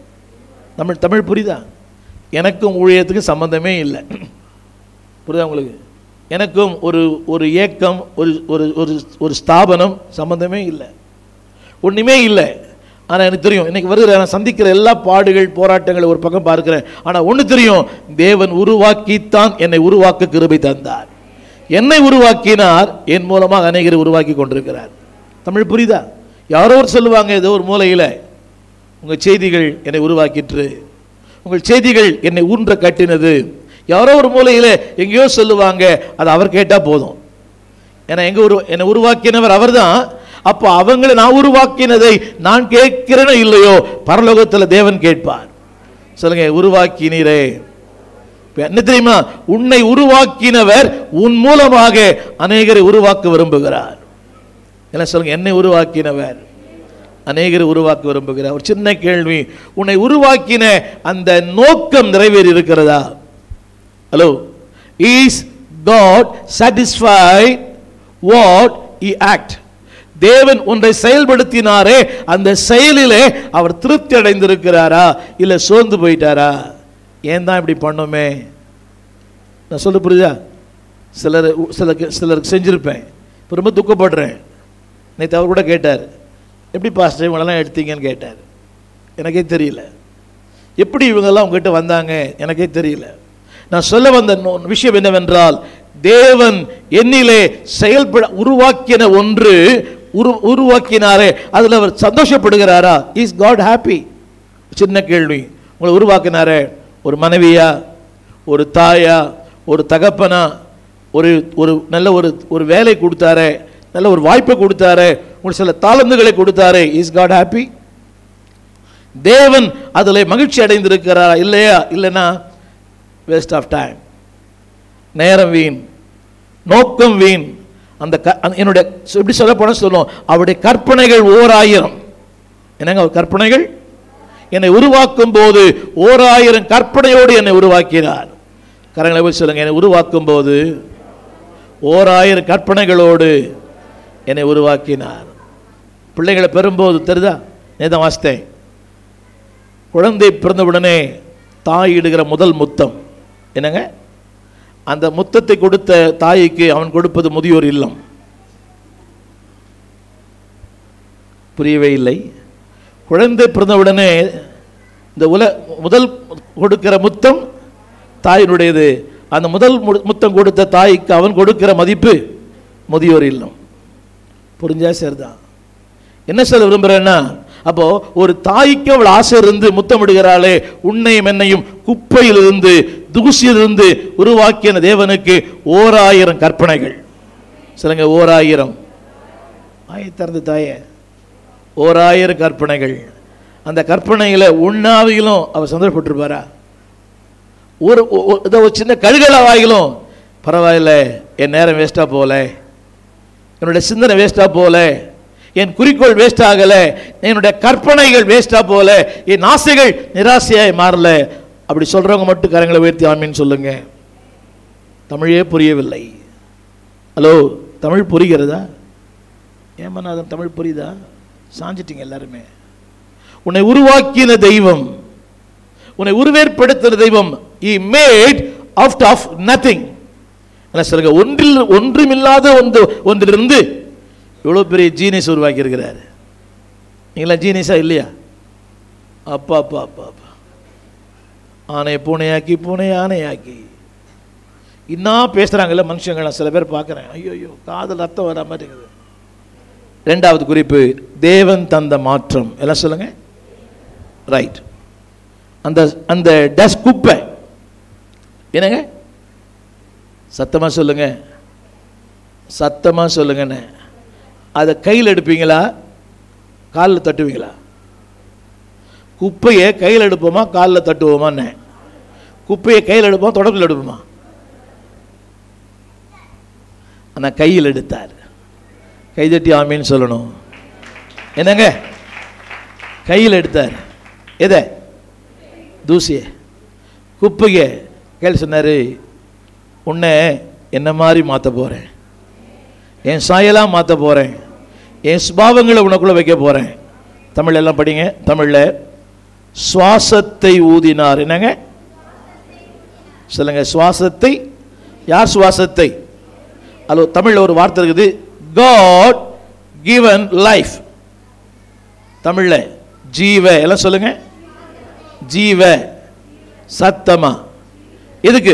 [SPEAKER 1] தமிழ் தமிழ் புரியுதா? எனக்கும் ஊழியத்துக்கு சம்பந்தமே இல்லை. புரியுதா உங்களுக்கு? எனக்கும் ஒரு ஒரு ஏக்கம், ஒரு ஒரு ஒரு ஸ்தாபனம் சம்பந்தமே இல்லை, ஒன்றுமே இல்லை. ஆனால் எனக்கு தெரியும், இன்னைக்கு வருகிற நான் சந்திக்கிற எல்லா பாடுகள் போராட்டங்களை ஒரு பக்கம் பார்க்கிறேன். ஆனால் ஒன்று தெரியும், தேவன் உருவாக்கித்தான் என்னை உருவாக்க கிருபை தந்தார். என்னை உருவாக்கினார், என் மூலமாக அநேகரை உருவாக்கி கொண்டிருக்கிறார். தமிழ் புரியுதா? யாரோ ஒரு சொல்லுவாங்க, ஏதோ ஒரு மூலையில், உங்கள் செய்திகள் என்னை உருவாக்கிற்று, உங்கள் செய்திகள் என்னை ஊன்ற கட்டினது. யாரோ ஒரு மூலையில் எங்கேயோ சொல்லுவாங்க, அது அவர் கேட்டால் போதும். ஏன்னா எங்க உரு என்னை உருவாக்கினவர் அவர் தான். அப்போ அவங்களை நான் உருவாக்கினதை நான் கேட்கிறேனோ இல்லையோ, பரலோகத்தில் தேவன் கேட்பார். சொல்லுங்க, உருவாக்கினீரே. என்ன தெரியுமா? உன்னை உருவாக்கினவர் உன் மூலமாக அநேகரை உருவாக்க விரும்புகிறார். என்ன சொல்லுங்க? என்னை உருவாக்கினவர் அநேகரை உருவாக்க விரும்புகிறார். ஒரு சின்ன கேள்வி, உன்னை உருவாக்கின அந்த நோக்கம் நிறைவேறி இருக்கிறதா? Hello, is God satisfied what he act? தேவன் ஒன்றை செயல்படுத்தினாரே, அந்த செயலிலே அவர் திருப்தி அடைந்திருக்கிறாரா, இல்லை சோர்ந்து போயிட்டாரா? ஏன் தான் இப்படி பண்ணோமே? நான் சொல்ல புரியுதா? சிலர் சிலருக்கு சிலருக்கு செஞ்சுருப்பேன், இப்போ ரொம்ப துக்கப்படுறேன். நேற்று அவர் கூட கேட்டார், எப்படி பாஸ்டர் இவங்களெல்லாம் எடுத்தீங்கன்னு கேட்டார். எனக்கே தெரியல எப்படி இவங்கெல்லாம் உங்ககிட்ட வந்தாங்க, எனக்கே தெரியல. நான் சொல்ல வந்த விஷயம் என்னவென்றால், தேவன் என்னிலே செயல்பட உருவாக்கின ஒன்று உரு உருவாக்கினாரே, அதில் அவர் சந்தோஷப்படுகிறாரா? Is God happy? சின்ன கேள்வி. உங்களை உருவாக்கினாரே, ஒரு மனைவியா, ஒரு தாயா, ஒரு தகப்பனா, ஒரு ஒரு நல்ல ஒரு ஒரு வேலை கொடுத்தாரே, நல்ல ஒரு வாய்ப்பை கொடுத்தாரே, உங்களுக்கு சில தாளந்துகளை கொடுத்தாரே, இஸ் காட் ஹாப்பி? தேவன் அதில் மகிழ்ச்சி அடைந்திருக்கிறாரா? இல்லையா? இல்லைன்னா வேஸ்ட் ஆஃப் டைம், நேரம் வீண், நோக்கம் வீண். அந்த என்னுடைய எப்படி சொல்ல போன சொல்லுவோம், அவருடைய கற்பனைகள் ஓர் ஆயிரம். என்னங்க கற்பனைகள்? என்னை உருவாக்கும் போது ஓர் ஆயிரம் கற்பனையோடு என்னை உருவாக்கினார். கரங்களை போய் சொல்லுங்க, என்னை உருவாக்கும் போது ஓர் ஆயிரம் கற்பனைகளோடு என்னை உருவாக்கினார். பிள்ளைகளை பெறும்போது தெரியுதா? நேதான் வாசித்தேன், குழந்தை பிறந்தவுடனே தாய் இடுகிற முதல் முத்தம். என்னங்க? அந்த முத்தத்தை கொடுத்த தாய்க்கு அவன் கொடுப்பது முதியோர் இல்லம். புரியவே இல்லை. குழந்தை பிறந்தவுடனே இந்த உல முதல் கொடுக்கிற முத்தம் தாயினுடையது. அந்த முதல் முத்தம் கொடுத்த தாய்க்கு அவன் கொடுக்கிற மதிப்பு முதியோர் இல்லம். புரிஞ்சா சரிதான். என்ன சொல்ல விரும்புகிறேன்னா, அப்போ ஒரு தாய்க்கு அவள் ஆசை இருந்து முத்தமிடுகிறாளே, உன்னையும் என்னையும் குப்பையிலிருந்து தூசியிலிருந்து உருவாக்கின தேவனுக்கு ஓர் ஆயிரம் கற்பனைகள். சொல்லுங்க, ஓர் ஆயிரம். ஆய திறந்து தாயே, ஓர் ஆயிரம் கற்பனைகள். அந்த கற்பனைகளை உண்ணாவிகளும் அவர் சந்தோஷப்பட்டிருப்பாரா? ஒரு ஒரு சின்ன கழுகளாவாயிலும் பரவாயில்ல, என் நேரம் வேஸ்டா போல, என்னுடைய சிந்தனை வேஸ்டா போல, என் குறிக்கோள் வேஸ்ட் ஆகல, என்னுடைய கற்பனைகள் வேஸ்டா போல, என் ஆசைகள் நிராசையாய் மாறல. அப்படி சொல்றவங்க மட்டும் கரங்களை உயர்த்தி ஆமீன் சொல்லுங்க. தமிழே புரியவில்லை. ஹலோ, தமிழ் புரிகிறதா? ஏமநாதன், தமிழ் புரியுதா? சாஞ்சிட்டீங்க எல்லாருமே. உன்னை உருவாக்கின தெய்வம், உன்னை உருவேற்படுத்தின தெய்வம், he made out of nothing. என்ன சொல்லுங்க, ஒன்றில் ஒன்றுமில்லாத ஒன்று ஒன்றிலிருந்து எவ்வளோ பெரிய ஜீனியஸ் உருவாக்கி இருக்கிறார். நீங்களாம் ஜீனியஸா இல்லையா? அப்பா அப்பா அப்பா அப்பா ஆனை பூனையாக்கி பூனை ஆனையாக்கி இன்னும் பேசுகிறாங்கல்ல மனுஷங்களாம். சில பேர் பார்க்குறேன், ஐயோ ஐயோ காதல் ரத்தம் வர மாதிரி இருக்குது. ரெண்டாவது குறிப்பு, தேவன் தந்த மாற்றம். எல்லாம் சொல்லுங்க, ரைட். அந்த அந்த டஸ்ட் குப்பை என்னங்க, சத்தமா சொல்லுங்க, சத்தமா சொல்லுங்கண்ணே. அதை கையில் எடுப்பீங்களா, காலில் தட்டுவீங்களா? குப்பையை கையில் எடுப்போமா, காலில் தட்டுவோமாண்ணே? குப்பையை கையில் எடுப்போமா, தொடப்பில் எடுப்போமா? ஆனால் கையில் எடுத்தார். கைதட்டி ஆமீன்னு சொல்லணும். என்னங்க, கையில் எடுத்தார். எதை? தூசியை, குப்பையை கையில். சொன்னார், உன்னை என்ன மாதிரி மாற்ற போகிறேன், என் சாயலாக மாற்ற போகிறேன், என் சுபாவங்களை உனக்குள்ளே வைக்க போகிறேன். தமிழ் எல்லாம் படிங்க. தமிழில் சுவாசத்தை ஊதினார். என்னங்க சொல்லுங்க, சுவாசத்தை. யார் சுவாசத்தை? அல்லோ தமிழில் ஒரு வார்த்தை இருக்குது, God given life. தமிழில் ஜீவ. எல்லாம் சொல்லுங்க, ஜீவ. சத்தமா. எதுக்கு?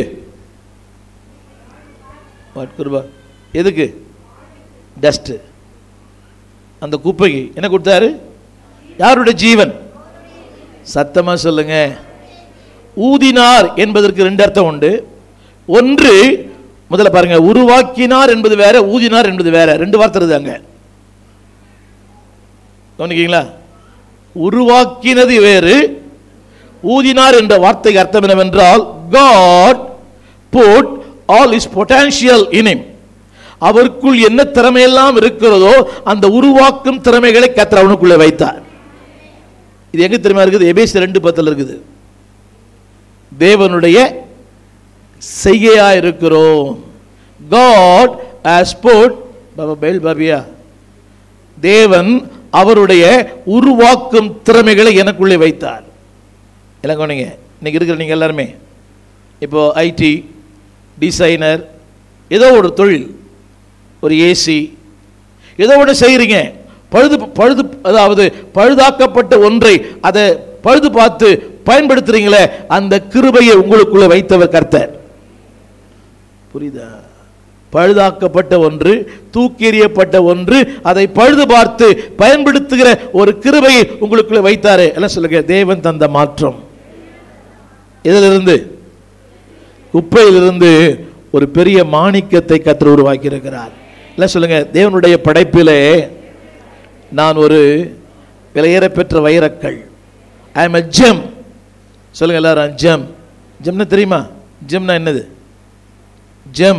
[SPEAKER 1] எதுக்கு? டஸ்ட். அந்த குப்பைக்கு என்ன கொடுத்தாரு? யாருடைய ஜீவன்? சத்தமா சொல்லுங்க. ஊதினார் என்பதற்கு ரெண்டு அர்த்தம் உண்டு. ஒன்று, முதல்ல பாருங்க, உருவாக்கினார் என்பது வேற, ஊதினார் என்பது வேற. ரெண்டு வார்த்தை இருக்குது அங்க, கவனிக்கீங்களா? உருவாக்கினது வேறு, ஊதினார் என்ற வார்த்தைக்கு அர்த்தம் என்னவென்றால், God put all his potential in him. அவருக்குள் என்ன திறமையெல்லாம் இருக்கிறதோ அந்த உருவாக்கும் திறமைகளை கர்த்தர் அவனுக்குள்ளே வைத்தார். இது எங்க தெரியுமா இருக்குது? எபேசியர் ரெண்டு பத்தில் இருக்குது. தேவனுடைய செய்கையா இருக்கிறோம். God has put, பாபா பெல் பாபியா, தேவன் அவருடைய உருவாக்கும் திறமைகளை எனக்குள்ளே வைத்தார். எல்லாம் கவனிங்க. இன்னைக்கு இருக்கிற நீங்க எல்லாருமே இப்போ ஐடி டிசைனர், ஏதோ ஒரு தொழில், ஒரு ஏசி, ஏதோ ஒன்று செய்கிறீங்க. பழுது பழுது அதாவது பழுதாக்கப்பட்ட ஒன்றை அதை பழுது பார்த்து பயன்படுத்துறீங்களே, அந்த கிருபையை உங்களுக்குள்ள வைத்தவர் கர்த்தர். புரியுதா? பழுதாக்கப்பட்ட ஒன்று, தூக்கி எறியப்பட்ட ஒன்று, அதை பழுது பார்த்து பயன்படுத்துகிற ஒரு கிருபையை உங்களுக்குள்ள வைத்தாரு. எல்லாம் சொல்லுங்க, தேவன் தந்த மாற்றம். இதிலிருந்து, குப்பையிலிருந்து ஒரு பெரிய மாணிக்கத்தை கர்த்தர் உருவாக்கி இருக்கிறார். எல்லாம் சொல்லுங்க, தேவனுடைய படைப்பிலே நான் ஒரு விலையேற பெற்ற வைரக்கல். I am a GeM. சொல்லுங்க எல்லாரும், ஜெம். ஜெம்னா தெரியுமா? ஜெம்னா என்னது? ஜெம்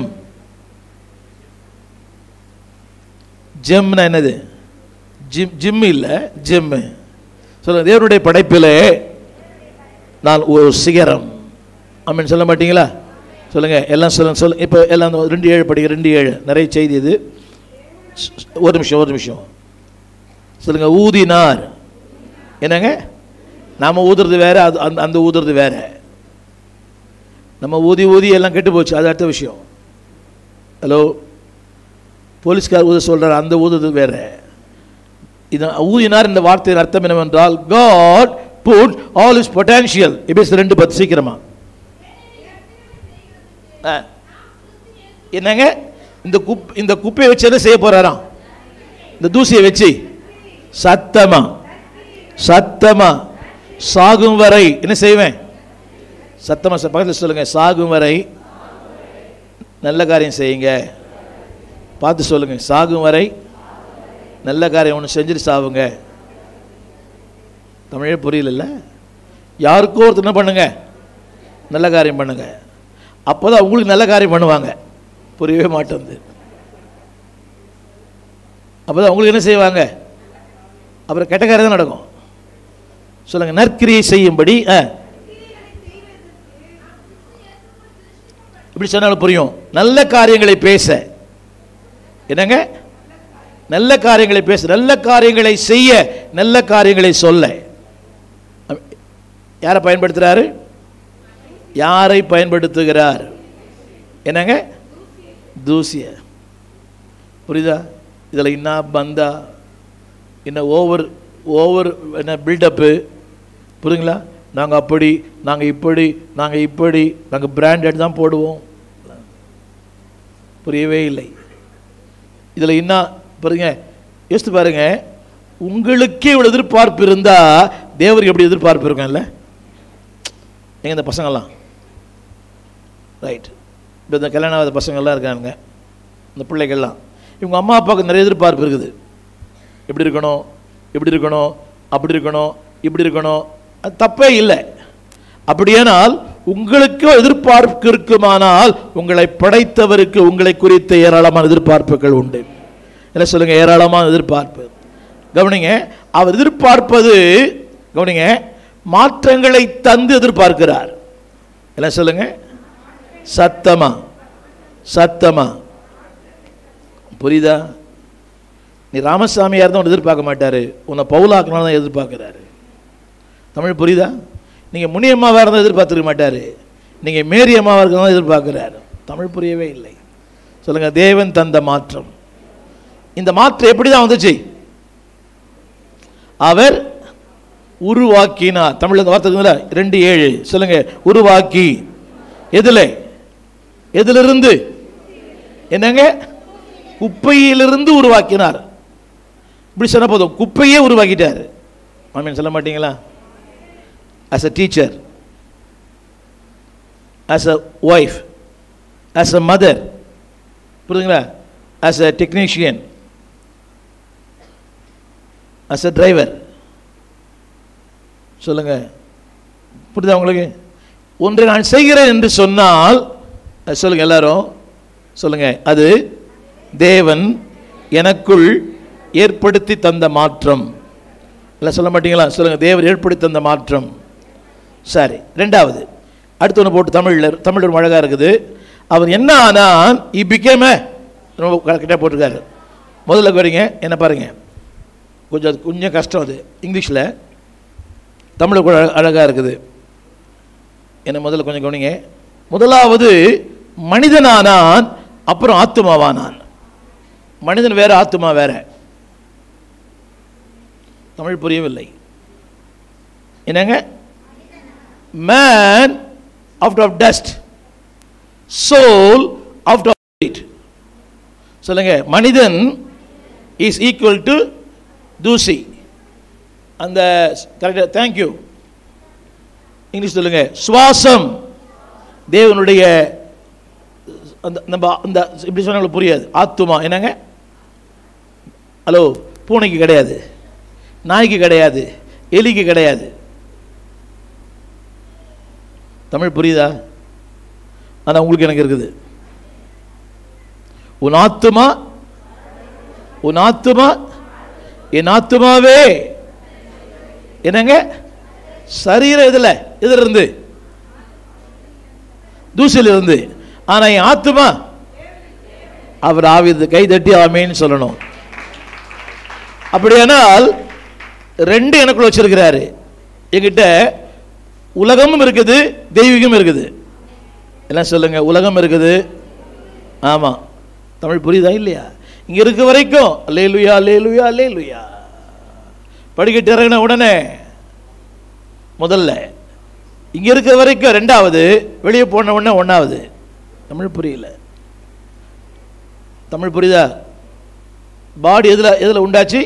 [SPEAKER 1] ஜெம்னா என்னது? ஜிம் ஜிம் இல்லை, ஜெம். சொல்லுங்க, தேவனுடைய படைப்பிலே நான் ஒரு சிகரம். ஆமென் சொல்ல மாட்டீங்களா? சொல்லுங்க எல்லாம் சொல்லுங்க சொல்லுங்க. இப்போ எல்லாம் ரெண்டு ஏழு படிக்க. ரெண்டு ஏழு நிறைய செய்தி இது. ஒரு நிமிஷம் ஒரு நிமிஷம் சொல்லுங்க. ஊதினார். என்னங்க? நாம ஊதுறது வேற, அது அந்த அந்த ஊதுறது வேற. நம்ம ஊதி ஊதி எல்லாம் கெட்டு போச்சு, அது அடுத்த விஷயம். ஹலோ, போலீஸ்கார் ஊத சொல்றார், அந்த ஊதுறது வேற. இது ஊதினார் இந்த வார்த்தையின் அர்த்தம் என்னவென்றால், God put all his potential. எபேசியர் ரெண்டு பத்து. சீக்கிரமா. என்னங்க? இந்த குப் இந்த குப்பையை வச்சு என்ன செய்ய போறாராம்? இந்த தூசியை வச்சு சத்தமா சத்தமா சாகும் வரை என்ன செய்வேன்? சத்தமாக பக்கத்தில் சொல்லுங்கள், சாகும் வரை நல்ல காரியம் செய்யுங்க. பார்த்து சொல்லுங்கள், சாகும் வரை நல்ல காரியம் ஒன்று செஞ்சுட்டு சாவுங்க. தமிழே புரியல. யாருக்கோ ஒருத்தர் என்ன பண்ணுங்க, நல்ல காரியம் பண்ணுங்க. அப்போ தான் உங்களுக்கு நல்ல காரியம் பண்ணுவாங்க. புரியவே மாட்டேங்குது. அப்போ தான் உங்களுக்கு என்ன செய்வாங்க, அப்புறம் கெட்ட காரியம் தான் நடக்கும். சொல்லுங்கள், நற்கிரியை செய்யும்படி. இப்படி சொன்னாலும் புரியும். நல்ல காரியங்களை பேச, என்னங்க, நல்ல காரியங்களை பேச, நல்ல காரியங்களை செய்ய, நல்ல காரியங்களை சொல்ல. யாரை பயன்படுத்துகிறாரு? யாரை பயன்படுத்துகிறார்? என்னங்க, தூசிய. புரியுதா? இதில் என்ன பந்தா, என்ன ஓவர் ஓவர் என்ன பில்டப்பு, புரியுங்களா? நாங்கள் அப்படி, நாங்கள் இப்படி, நாங்கள் இப்படி, நாங்கள் பிராண்டட் தான் போடுவோம். புரியவே இல்லை. இதில் என்ன பாருங்க, யோசித்து பாருங்க. உங்களுக்கே இவ்வளோ எதிர்பார்ப்பு இருந்தால் தேவருக்கு எப்படி எதிர்பார்ப்பு இருக்கும்ல? எங்க இந்த பசங்கள்லாம் ரைட், இப்போ இந்த கல்யாண ஆகாத பசங்கள்லாம் இருக்காங்க, இந்த பிள்ளைகள்லாம், இவங்க அம்மா அப்பாவுக்கு நிறைய எதிர்பார்ப்பு இருக்குது. எப்படி இருக்கணும், இப்படி இருக்கணும், அப்படி இருக்கணும், இப்படி இருக்கணும். அது தப்பே இல்லை. அப்படியானால் உங்களுக்கு எதிர்பார்ப்பு இருக்குமானால் உங்களை படைத்தவருக்கு உங்களை குறித்த ஏராளமான எதிர்பார்ப்புகள் உண்டு. என்ன சொல்லுங்க, ஏராளமான எதிர்பார்ப்பு. கவனிங்க, அவர் எதிர்பார்ப்பது, கவனிங்க, மாற்றங்களை தந்து எதிர்பார்க்கிறார். என்ன சொல்லுங்க, சத்தமா சத்தமா. புரியுதா? நீ ராமசாமியா இருந்தால் ஒன்று எதிர்பார்க்க மாட்டாரு, உன்னை பவுலாக்கணும் தான் எதிர்பார்க்கிறாரு. தமிழ் புரியுதா? நீங்கள் முனியம்மாவாக இருந்தால் எதிர்பார்த்துருக்க மாட்டார், நீங்கள் மேரி அம்மாவாக இருக்கிறதா எதிர்பார்க்கிறார். தமிழ் புரியவே இல்லை. சொல்லுங்கள், தேவன் தந்த மாற்றம். இந்த மாற்றம் எப்படி தான் வந்துச்சு? அவர் உருவாக்கினார். தமிழ் வார்த்தை ரெண்டு ஏழு. சொல்லுங்க, உருவாக்கி. எதுல? எதிலிருந்து? என்னங்க, குப்பையிலிருந்து உருவாக்கினார். இப்படி சொன்ன போதும், குப்பையே உருவாக்கிட்டார். ஆமீன் சொல்ல மாட்டீங்களா? as a teacher, as a wife, as a mother, புரியுதுங்களா? as a technician, as a driver. சொல்லுங்க, புரியுதா உங்களுக்கு? ஒன்றை நான் செய்கிறேன் என்று சொன்னால் சொல்லுங்க, எல்லாரும் சொல்லுங்க, அது தேவன் எனக்குள் ஏற்படுத்தி தந்த மாற்றம். எல்லாம் சொல்ல மாட்டீங்களா? சொல்லுங்க, தேவன் ஏற்படுத்தி தந்த மாற்றம். சரி, ரெண்டாவது அடுத்து ஒன்று போட்டு தமிழில் தமிழ் ஒரு அழகாக இருக்குது. அவர் என்ன ஆனால் இ பிகேம ரொம்ப கரெக்டாக போட்டிருக்காரு. முதல்ல வரீங்க என்ன பாருங்க, கொஞ்சம் அது கொஞ்சம் கஷ்டம். அது இங்கிலீஷில், தமிழ் கூட அழகாக இருக்குது. என்ன முதல்ல கொஞ்சம் கவனிங்க. முதலாவது மனிதனானான், அப்புறம் ஆத்துமாவானான். மனிதன் வேற, ஆத்துமா வேற. தமிழ் புரியவில்லை. என்னங்க, man out of dust, soul out of it. சொல்லுங்க, மனிதன் is equal to தூசி. அந்த கரெக்டாக, தேங்க்யூ. இங்கிலீஷ் சொல்லுங்க, சுவாசம். தேவனுடைய அந்த நம்ம அந்த இப்படி சொன்னாலும் புரியாது. ஆத்துமா என்னங்க, ஹலோ, பூனைக்கு கிடையாது, நாய்க்கு கிடையாது, எலிக்கு கிடையாது. தமிழ் புரியுதா? ஆனால் உங்களுக்கு எனக்கு இருக்குது. உன் ஆத்துமா, உன் ஆத்துமா, என் ஆத்துமாவே என்னங்க, சரீரம் இதில் இதில் இருந்து, தூசியில் இருந்து. ஆனால் என் ஆத்துமா அவர் ஆவிது. கை தட்டி ஆமேன்னு சொல்லணும். அப்படியானால் ரெண்டு எனக்குள்ள வச்சிருக்கிறாரு. என்கிட்ட உலகமும் இருக்குது, தெய்வீகம் இருக்குது. எல்லாம் சொல்லுங்க, உலகம் இருக்குது. ஆமாம், தமிழ் புரியுதா இல்லையா? இங்கே இருக்க வரைக்கும் அல்லேலூயா அல்லேலூயா அல்லேலூயா. படிக்கட்டு இறங்கின உடனே முதல்ல இங்கே இருக்க வரைக்கும் ரெண்டாவது, வெளியே போன உடனே ஒன்றாவது. தமிழ் புரியல. தமிழ் புரியுதா? பாடி எதில் எதில் உண்டாச்சு?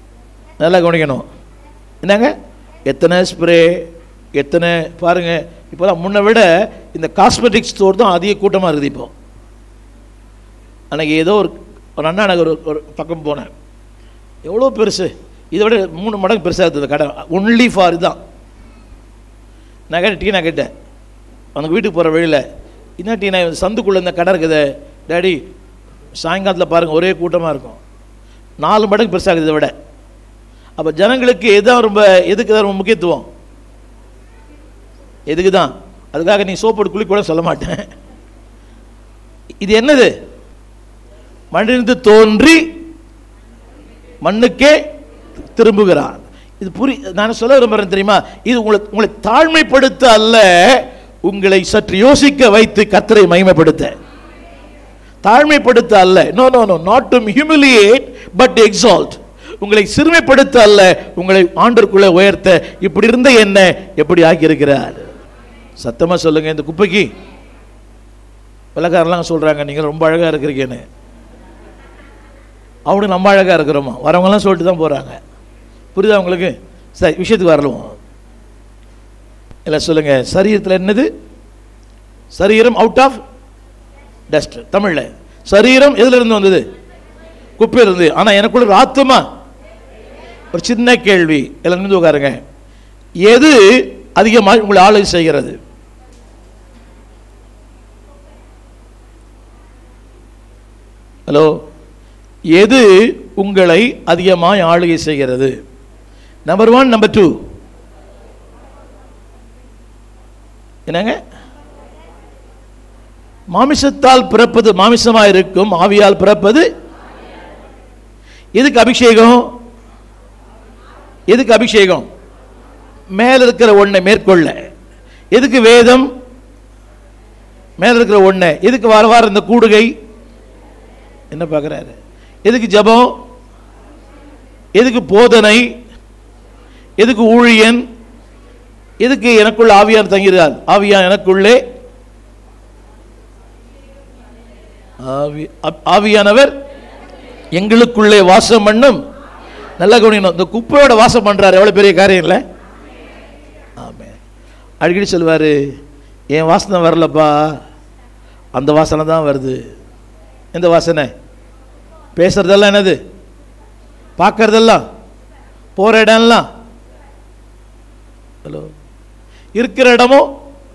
[SPEAKER 1] நல்லா கவனிக்கணும். என்னங்க, எத்தனை ஸ்ப்ரே, எத்தனை பாருங்க, இப்போதான் முன்ன விட இந்த காஸ்மெட்டிக் ஸ்டோர் தான் அதிக கூட்டமாக இருக்குது. இப்போ அன்றைக்கி ஏதோ ஒரு ஒரு அண்ணா நகர் ஒரு பக்கம் போனேன், எவ்வளோ பெருசு, இதை விட மூணு மடங்கு பெருசாக இருந்தது கடை, ஒன்லி ஃபார் இதுதான். நான் கேட்டேன், டீ நான் கேட்டேன் அவனுக்கு வீட்டுக்கு போகிற வழியில், என்ன டீ நான் சந்துக்குள்ளே இந்த கடை இருக்குது டேடி, சாயங்காலத்தில் பாருங்கள் ஒரே கூட்டமாக இருக்கும், நாலு மடங்கு பெருசாகுது இதை விட. அப்போ ஜனங்களுக்கு எதுதான் ரொம்ப எதுக்கு தான் ரொம்ப முக்கியத்துவம், எதுக்கு தான்? அதுக்காக நீ சோப்பு குளிக்க கூட சொல்ல மாட்டேன். இது என்னது? மண்ணிலிருந்து தோன்றி மண்ணுக்கே திரும்புகிறான். இது புரி நான் சொல்ல விரும்புகிறேன் தெரியுமா? இது உங்களை உங்களை தாழ்மைப்படுத்த அல்ல, உங்களை சற்று யோசிக்க வைத்து கர்த்தரை மகிமைப்படுத்த. தாழ்மைப்படுத்த அல்ல, no no no not to humiliate but exalt. உங்களை சிறுமைப்படுத்த அல்ல, உங்களை ஆண்டவருக்குள்ளே உயர்த்த. இப்படி இருந்த என்ன எப்படி ஆக்கியிருக்கிறார்? சத்தமாக சொல்லுங்க. இந்த குப்பைக்கு வெள்ளக்காரெல்லாம் சொல்கிறாங்க நீங்கள் ரொம்ப அழகாக இருக்கிறீங்கன்னு. அவனு நம்ம அழகாக இருக்கிறோமா? வரவங்கலாம் சொல்லிட்டு தான் போகிறாங்க. புரியுதா உங்களுக்கு? சரி, விஷயத்துக்கு வரலாம். இல்லை சொல்லுங்க, சரீரத்தில் என்னது? சரீரம் அவுட் ஆஃப் டஸ்ட். தமிழில் சரீரம் எதுல இருந்து வந்தது? குப்பையில் இருந்து. ஆனால் எனக்குள்ள ஒரு ஆத்துமா. ஒரு சின்ன கேள்வி, எல்லாம் இருந்து உட்காருங்க. எது அதிகமாக உங்களை ஆளுகை செய்கிறது? ஹலோ, எது உங்களை அதிகமாக ஆளுகை செய்கிறது? நம்பர் ஒன், நம்பர் டூ என்னங்க? மாமிசத்தால் பிறப்பது மாமிசமாக இருக்கும், ஆவியால் பிறப்பது. எதுக்கு அபிஷேகம்? எதுக்கு அபிஷேகம்? மேல இருக்கிற ஒன்றை மேற்கொள்ள. எதுக்கு வேதம்? மேல இருக்கிற ஒன்றை. எதுக்கு வார வாரம் இந்த கூடுகை? என்ன பார்க்குறாரு? எதுக்கு ஜபம்? எதுக்கு போதனை? எதுக்கு ஊழியன்? எதுக்கு எனக்குள்ள ஆவியான் தங்கிறார்? ஆவியான் எனக்குள்ளே, ஆவியானவர் எங்களுக்குள்ளே வாசம் பண்ணும். நல்லா கவனிக்கணும், இந்த குப்பையோட வாசம் பண்றாரு, எவ்வளவு பெரிய காரியம் இல்லை? ஆமே. அடிக்கடி சொல்லுவாரு, என் வாசனை வரலப்பா, அந்த வாசனை தான் வருது. எந்த வாசனை? பேசுறதெல்லாம் என்னது? பார்க்கறதெல்லாம், போற இடம்லாம். ஹலோ, இருக்கிற இடமும்.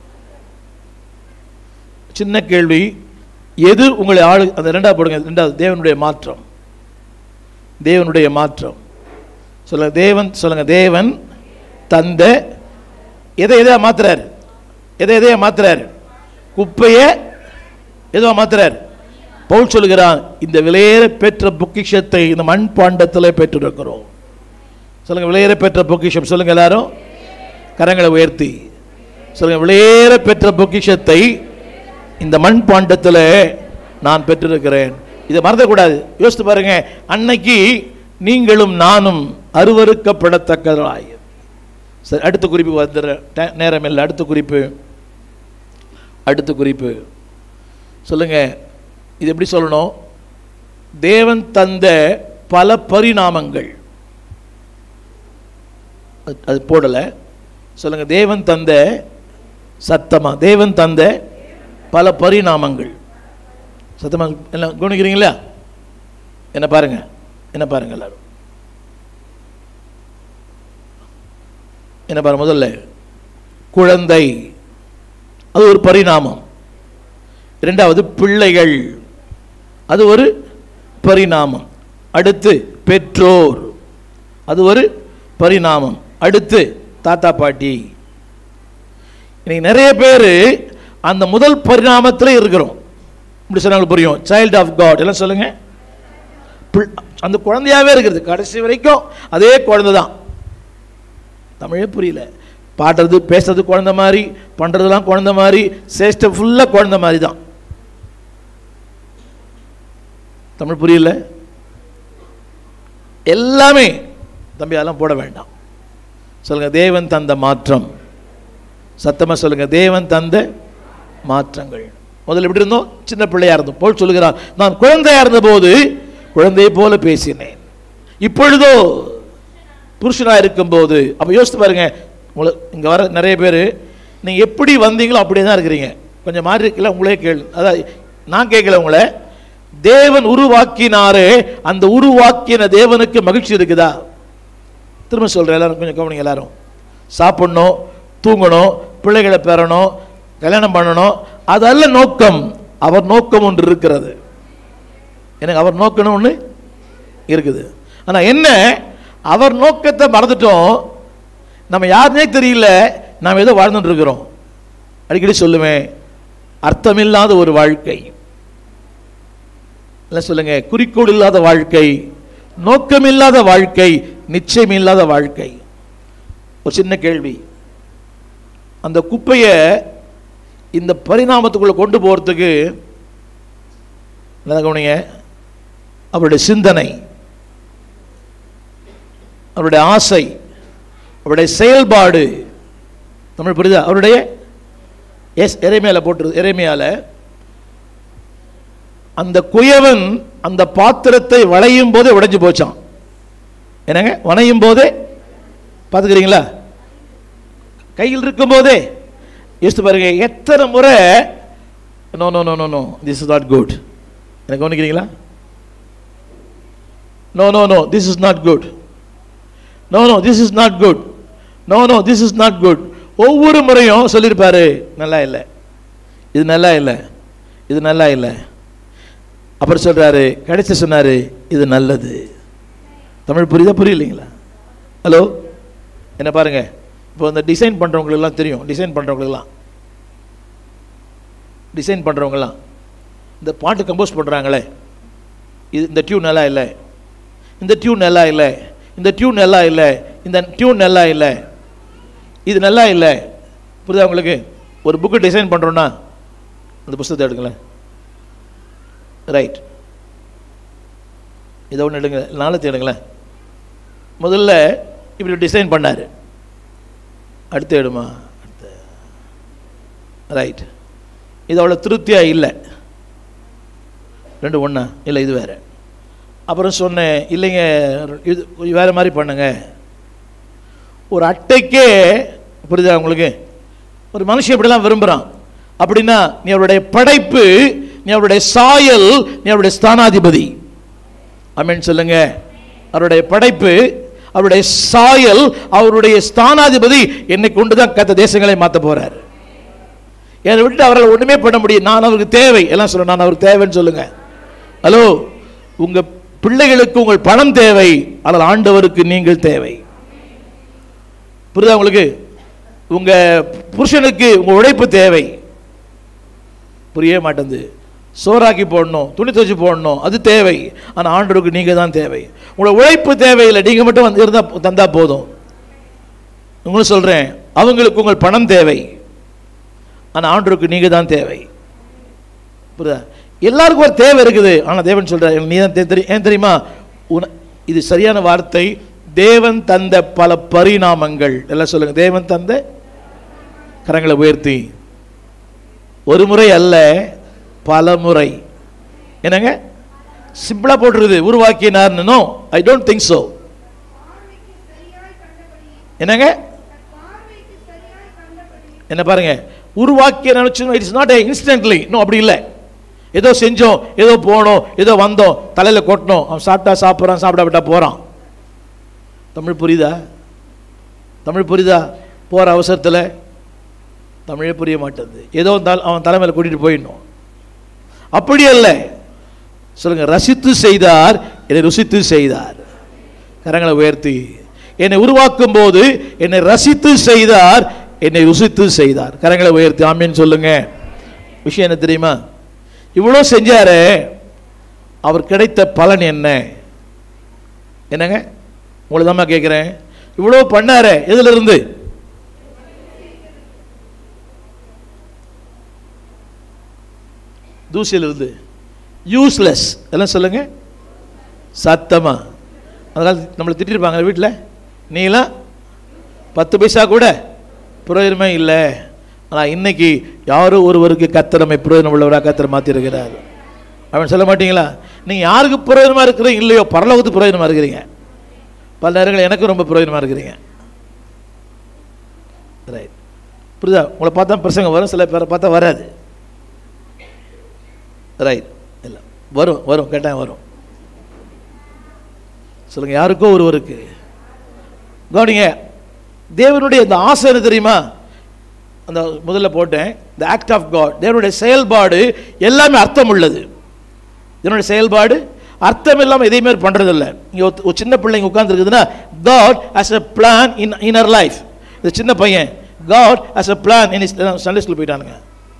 [SPEAKER 1] சின்ன கேள்வி, எது உங்களை ஆளு? அந்த ரெண்டாவது போடுங்க. ரெண்டாவது, தேவனுடைய மாற்றம். தேவனுடைய மாற்றம் சொல்லுங்க. தேவன் சொல்லுங்க. தேவன் தந்த எதை எதையா மாத்துறாரு? எதை எதையா மாத்துறாரு? குப்பைய எதுவா மாத்துறாரு? பவுல் சொல்லுகிறான், இந்த விலையேற பெற்ற பொக்கிஷத்தை இந்த மண் பாண்டத்தில் பெற்றிருக்கிறோம். சொல்லுங்க, விலையேற பெற்ற பொக்கிஷம். சொல்லுங்க எல்லாரும், கரங்களை உயர்த்தி சொல்லுங்க. விலையேற பெற்ற பொக்கிஷத்தை இந்த மண் பாண்டத்தில் நான் பெற்றிருக்கிறேன். இதை மறந்துடக்கூடாது. யோசித்து பாருங்க, அன்னைக்கு நீங்களும் நானும் அருவருக்கப்படத்தக்கதாய். சரி, அடுத்த குறிப்பு வந்துடுற நேரம் இல்லை. அடுத்த குறிப்பு, அடுத்த குறிப்பு சொல்லுங்க. இது எப்படி சொல்லணும்? தேவன் தந்த பல பரிணாமங்கள். அது போடலை. சொல்லுங்க, தேவன் தந்த, சத்தமா, தேவன் தந்த பல பரிணாமங்கள். சத்தமா எல்லாம் கவனிக்கிறீங்களா? என்ன பாருங்க, என்ன பாருங்க எல்லாரும், என்ன பாருங்க. முதல்ல குழந்தை, அது ஒரு பரிணாமம். இரண்டாவது பிள்ளைகள், அது ஒரு பரிணாமம். அடுத்து பெற்றோர், அது ஒரு பரிணாமம். அடுத்து தாத்தா பாட்டி. இன்னைக்கு நிறைய பேர் அந்த முதல் பரிணாமத்தில் இருக்கிறோம். இப்படி சொன்னாலும் புரியும். சைல்ட் ஆஃப் காட் எல்லாம் சொல்லுங்க. அந்த குழந்தையாவே இருக்கிறது கடைசி வரைக்கும், அதே குழந்தை தான். தமிழே புரியல. பாடுறது பேசுறது குழந்தை மாதிரி, பண்றதெல்லாம் குழந்தை மாதிரி, சேஷ்ட ஃபுல்லா குழந்தை மாதிரி தான். தமிழ் புரியல. எல்லாமே தம்பி அதெல்லாம் போட வேண்டாம். சொல்லுங்க, தேவன் தந்த மாற்றம். சத்தமா சொல்லுங்க, தேவன் தந்த மாற்றங்கள். முதல்ல எப்படி இருந்தோம்? சின்ன பிள்ளையா இருந்தோம். போல் சொல்லுகிறார், நான் குழந்தையா இருந்த போது குழந்தையை போல பேசினேன், இப்பொழுதோ புருஷனா இருக்கும் போது. அப்ப யோசித்து பாருங்க. இங்க வர நிறைய பேர் நீங்கள் எப்படி வந்தீங்களோ அப்படியே தான் இருக்கிறீங்க. கொஞ்சம் மாறி இருக்கல, உங்களே கேளு. அதான் நான் கேட்கல உங்களை, தேவன் உருவாக்கினாரே, அந்த உருவாக்கின தேவனுக்கு மகிழ்ச்சி இருக்குதா? திரும்ப சொல்கிறேன், எல்லாரும் கொஞ்சம் கவனிங்க. எல்லாரும் சாப்பிடணும், தூங்கணும், பிள்ளைகளை பெறணும், கல்யாணம் பண்ணணும், அதல்ல நோக்கம். அவர் நோக்கம் ஒன்று இருக்கிறது. எனக்கு அவர் நோக்கணும் ஒன்று இருக்குது. ஆனால் என்ன, அவர் நோக்கத்தை மறந்துட்டோம். நம்ம யாருன்னே தெரியல, நாம் ஏதோ வாழ்ந்துட்டு இருக்கிறோம். அடிக்கடி சொல்லுவேன், அர்த்தமில்லாத ஒரு வாழ்க்கை. இல்லை சொல்லுங்க, குறிக்கோள் இல்லாத வாழ்க்கை, நோக்கமில்லாத வாழ்க்கை, நிச்சயம் இல்லாத வாழ்க்கை. ஒரு சின்ன கேள்வி, அந்த குப்பையை இந்த பரிணாமத்துக்குள்ள கொண்டு போறதுக்கு கவனிங்க, அவருடைய சிந்தனை, அவருடைய ஆசை, அவருடைய செயல்பாடு, தமிழ் புரியுதா? அவருடைய எஸ் எரேமியால போட்டு எரேமியால அந்த குயவன் அந்த பாத்திரத்தை வளையும் போதே உடைஞ்சு போச்சான். என்னங்க, வளையும் போதே பார்த்துக்கிறீங்களா? கையில் இருக்கும் போதே யோசித்து பாருங்க, எத்தனை முறை no no no no no this is not good. எனக்கு கவனிக்கிறீங்களா? No no no this is not good, no no this is not good, no no this is not good. ஒவ்வொரு முறையும் சொல்லியிருப்பாரு, நல்லா இல்லை, இது நல்லா இல்லை, இது நல்லா இல்லை. அப்புறம் சொல்றாரு, கடைசி சொன்னாரு, இது நல்லது. தமிழ் புரியுதா புரியலைங்களா? ஹலோ, என்ன பாருங்க, இப்போ இந்த டிசைன் பண்ணுறவங்களுக்குலாம் தெரியும். டிசைன் பண்ணுறவங்களுக்குலாம் டிசைன் பண்ணுறவங்கலாம் இந்த பாட்டு கம்போஸ் பண்ணுறாங்களே, இது இந்த டியூன் நல்லா இல்லை, இந்த டியூன் நல்லா இல்லை, இந்த டியூன் நல்லா இல்லை, இந்த டியூன் நல்லா இல்லை, இது நல்லா இல்லை. புரியுதா உங்களுக்கு? ஒரு புக்கு டிசைன் பண்ணுறோன்னா அந்த புத்தகத்தை எடுங்களேன். ரைட், இதை ஒன்று எடுங்க, நாளத்தை எடுங்களேன். முதல்ல இப்படி டிசைன் பண்ணார், அடுத்து எடுமா, அடுத்து ரைட், இது அவ்வளோ திருப்தியாக இல்லை, ரெண்டு ஒன்றா இல்லை, இது வேறு. அப்புறம் சொன்னேன், இல்லைங்க இது வேறு மாதிரி பண்ணுங்க. ஒரு அட்டைக்கே புரியுதா உங்களுக்கு? ஒரு மனுஷன் எப்படிலாம் விரும்புகிறான் அப்படின்னா, நீ அவருடைய படைப்பு, நீ அவருடைய சாயல், நீ அவருடைய ஸ்தானாதிபதி. ஆமென் சொல்லுங்க. அவருடைய படைப்பு, அவருடைய சாயல், அவருடைய ஸ்தானாதிபதி. என்னை கொண்டுதான் கத்த தேசங்களை மாற்ற போறார். என்னை விட்டு அவர்கள் ஒண்ணுமே பண்ண முடியும். நான் அவருக்கு தேவை. எல்லாம் சொல்ல, நான் அவருக்கு தேவைன்னு சொல்லுங்க. ஹலோ, உங்க பிள்ளைகளுக்கு உங்கள் பணம் தேவை, ஆனால் ஆண்டவருக்கு நீங்கள் தேவை. புரியுதா உங்களுக்கு? உங்க புருஷனுக்கு உங்க உழைப்பு தேவை. புரிய மாட்டேங்குது. சோறாக்கி போடணும், துணி துவச்சி போடணும், அது தேவை. ஆனால் ஆண்டவருக்கு நீங்க தான் தேவை. உங்களோட உழைப்பு தேவையில்லை, நீங்க மட்டும் வந்து இருந்தா தந்தா போதும். உங்களுக்கு சொல்றேன், அவங்களுக்கு உங்கள் பணம் தேவை, ஆனால் ஆண்டவருக்கு நீங்க தான் தேவை. புரியுதா? எல்லாருக்கும் ஒரு தேவை இருக்குது. ஆனால் தேவன் சொல்றார், நீ தான் தெரியும். ஏன் தெரியுமா? இது சரியான வார்த்தை. தேவன் தந்த பல பரிணாமங்கள். எல்லாம் சொல்லுங்க, தேவன் தந்த, கரங்களை உயர்த்தி, ஒரு முறை அல்ல பல முறை. என்னங்க சிம்பிளா போட்டுருது, உருவாக்கினார். No, I don't think so. என்னங்க என்ன பாருங்க, உருவாக்கிய நினைச்சோம், இட்ஸ் நாட் இன்ஸ்டன்ட்லி. நோ, அப்படி இல்லை. ஏதோ செஞ்சோம், ஏதோ போனோம், ஏதோ வந்தோம், தலையில கொட்டணும், அவன் சாப்பிட்டா சாப்பிட்றான், சாப்பிட விட்டா போறான். தமிழ் புரியுதா? தமிழ் புரியுதா? போற அவசரத்தில் தமிழே புரிய மாட்டேங்குது. ஏதோ அவன் தலைமையில் கூட்டிட்டு போயிடணும். அப்படி அல்ல. சொல்லுங்க, ரசித்து செய்தார், என்னை ருசித்து செய்தார். கரங்களை உயர்த்தி, என்னை உருவாக்கும் போது என்னை ரசித்து செய்தார், என்னை ருசித்து செய்தார். கரங்களை உயர்த்தி ஆமீன் சொல்லுங்க. விஷயம் என்ன தெரியுமா? இவ்வளோ செஞ்சாரு, அவர் கிடைத்த பலன் என்ன? என்னங்க உங்களை தான் கேட்கிறேன். இவ்வளோ பண்ணாரு, எதுல இருந்து? தூசியிலிருந்து. யூஸ்லெஸ். எல்லாம் சொல்லுங்க சத்தமா. அதனால நம்மளை திட்டிருப்பாங்க வீட்டில், நீலாம் பத்து பைசா கூட பிரயோஜனமே இல்லை. ஆனால் இன்னைக்கு யாரோ ஒருவருக்கு கத்திரமை பிரயோஜனம் உள்ளவராக கத்திர மாற்றிருக்கிறார். அவன் சொல்ல மாட்டீங்களா? நீங்கள் யாருக்கு பிரயோஜனமாக இருக்கிறீங்க இல்லையோ, பரலோகத்துக்கு பிரயோஜனமாக இருக்கிறீங்க. பல நேரங்கள் எனக்கு ரொம்ப பிரயோஜனமாக இருக்கிறீங்க. ரைட். புரியுதா? உங்களை பார்த்தா பிரசங்கம் வரும், சில பேரை பார்த்தா வராது. ரைட், இல்லை வரும் வரும் கேட்டால் வரும். சொல்லுங்க, யாருக்கோ ஒருவருக்கு. கவனிங்க, தேவனுடைய இந்த ஆசை என்ன தெரியுமா? அந்த முதல்ல போட்டேன், த ஆக்ட் ஆஃப் காட். தேவனுடைய செயல்பாடு எல்லாமே அர்த்தம் உள்ளது. தேவனுடைய செயல்பாடு அர்த்தம் இல்லாமல் எதையுமே பண்ணுறது இல்லை. இங்கே ஒரு சின்ன பிள்ளைங்க உட்கார்ந்துருக்குதுன்னா, God has a plan in in her life. இந்த சின்ன பையன், God has a plan in his Sunday school போயிட்டானுங்க.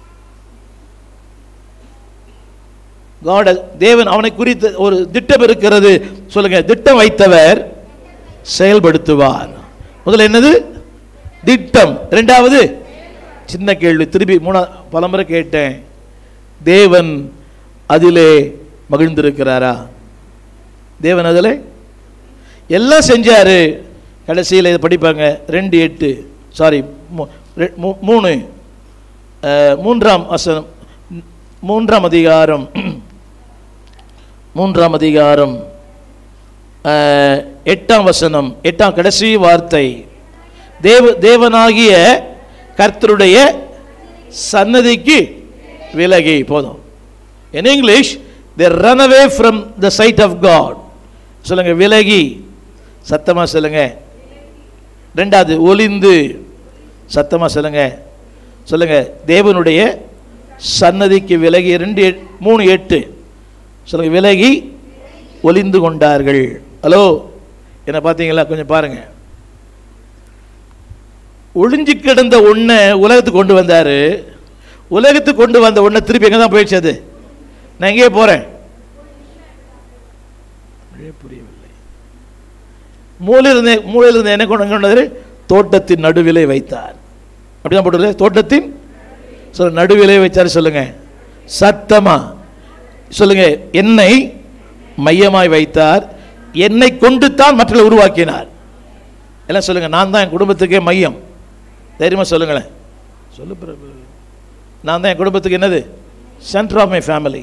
[SPEAKER 1] காட், தேவன் அவனை குறித்து ஒரு திட்டம் இருக்கிறது. சொல்லுங்க, திட்டம் வைத்தவர் செயல்படுத்துவார். முதல்ல என்னது? திட்டம். இரண்டாவது சின்ன கேள்வி, திருப்பி மூணா பலமுறை கேட்டேன், தேவன் அதிலே மகிழ்ந்திருக்கிறாரா? தேவன் அதில் எல்லாம் செஞ்சாரு. கடைசியில் இதை படிப்பாங்க, ரெண்டு எட்டு சாரி மூணு மூன்றாம் வசனம், மூன்றாம் அதிகாரம் மூன்றாம் அதிகாரம் எட்டாம் வசனம், எட்டாம் கடைசி வார்த்தை, தேவ தேவனாகிய கர்த்தருடைய சன்னதிக்கு விலகி. போதும். In English, they run away from the sight of God. சொல்லுங்க, விலகி. சத்தமா சொல்லுங்க. ரெண்டாவது ஒளிந்து. சத்தமா சொல்லுங்க. சொல்லுங்க, தேவனுடைய சன்னதிக்கு விலகி. ரெண்டு மூணு எட்டு சொல்லுங்க, விலகி ஒளிந்து கொண்டார்கள். ஹலோ, என்ன பார்த்தீங்களா? கொஞ்சம் பாருங்க. ஒளிஞ்சு கிடந்த ஒன்றை உலகத்துக்கு கொண்டு வந்தார். உலகத்துக்கு கொண்டு வந்த ஒன்றை திருப்பி எங்கே தான் போயிடுச்சு? அது நான் எங்கேயே போகிறேன், புரியவில்லை. மூலையில் இருந்த மூலையில் இருந்த என்ன கொண்டு கொண்டது? தோட்டத்தின் நடுவிலே வைத்தார். அப்படிதான் போட்டு, தோட்டத்தின் சொல்ல நடுவிலே வைத்தார். சொல்லுங்க சத்தமா சொல்லுங்க, என்னை மையமாய் வைத்தார், என்னை கொண்டு தான் மற்றவர்களை உருவாக்கினார். எல்லாம் சொல்லுங்க, நான் தான் என் குடும்பத்துக்கே மையம். தைரியமா சொல்லுங்களேன். சொல்லு பிரபு, நான் தான் என் குடும்பத்துக்கு என்னது? Centre of my family.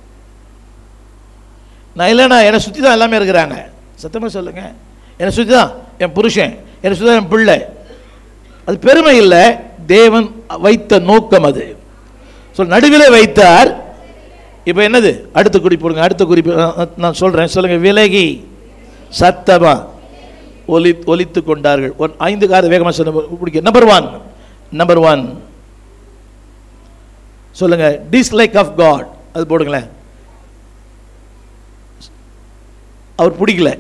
[SPEAKER 1] நான் இல்லைன்னா என்னை சுற்றி தான் எல்லாமே இருக்கிறாங்க. சத்தமாக சொல்லுங்க, என்னை சுற்றி தான் என் புருஷன், என்னை சுற்றி தான் என் பிள்ளை. அது பெருமை இல்லை, தேவன் வைத்த நோக்கம் அது. சொல், நடுவிலே வைத்தார். இப்போ என்னது? அடுத்த குறிப்பு போடுங்க. அடுத்த குறிப்பு நான் சொல்கிறேன். சொல்லுங்க, விலகி. சத்தமா ஒலி ஒலித்து கொண்டார்கள். ஒரு ஐந்து கார வேகமாக சொல்ல பிடிக்கும். நம்பர் ஒன் நம்பர் ஒன் சொல்லுங்க, டிஸ்லைக் ஆஃப் காட். அது போடுங்களேன். அவர் பிடிக்கல.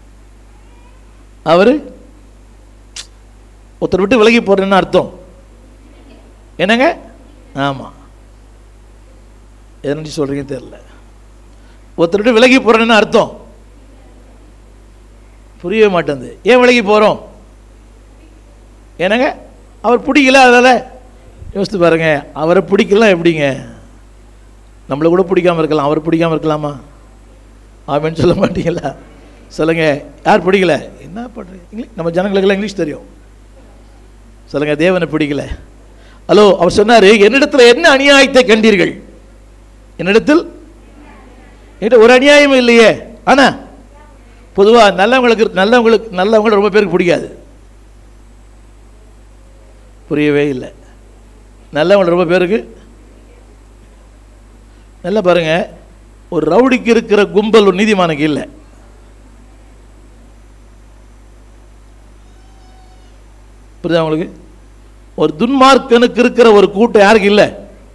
[SPEAKER 1] அவர் ஒருத்தர் விட்டு விலகி போறேன்னு அர்த்தம் என்னங்க? ஆமாம், எதனாச்சு சொல்றீங்க தெரியல. ஒருத்தர் விட்டு விலகி போறேன்னு அர்த்தம் புரியவே மாட்டேங்குது. ஏன் விலகி போகிறோம்? என்னங்க? அவர் பிடிக்கல. அதனால் யோசித்து பாருங்க, அவரை பிடிக்கலாம் எப்படிங்க? நம்மளை கூட பிடிக்காமல் இருக்கலாம், அவர் பிடிக்காமல் இருக்கலாமா? ஆமேன்னு சொல்ல மாட்டீங்களா? சொல்லுங்க, யார் பிடிக்கல? என்ன பண்ணுறீங்க? இங்கிலீஷ் நம்ம ஜனங்களுக்கெல்லாம் இங்கிலீஷ் தெரியும். சொல்லுங்க, தேவனை பிடிக்கல. ஹலோ, அவர் சொன்னார், என்னிடத்தில் என்ன அநியாயத்தை கண்டீர்கள்? என்னிடத்தில் என்கிட்ட ஒரு அநியாயமும் இல்லையே. ஆனால் பொதுவாக நல்லவங்களுக்கு நல்லவங்களுக்கு நல்லவங்களை ரொம்ப பேருக்கு பிடிக்காது. புரியவே இல்லை. நல்லவங்க ரொம்ப பேருக்கு நல்லா பாருங்க, ஒரு ரவுடிக்கு இருக்கிற கும்பல் ஒரு நீதிமானுக்கு இல்லை. புரியுதா உங்களுக்கு? ஒரு துன்மார்க்கனுக்கு இருக்கிற ஒரு கூட்டம் யாருக்கு இல்லை?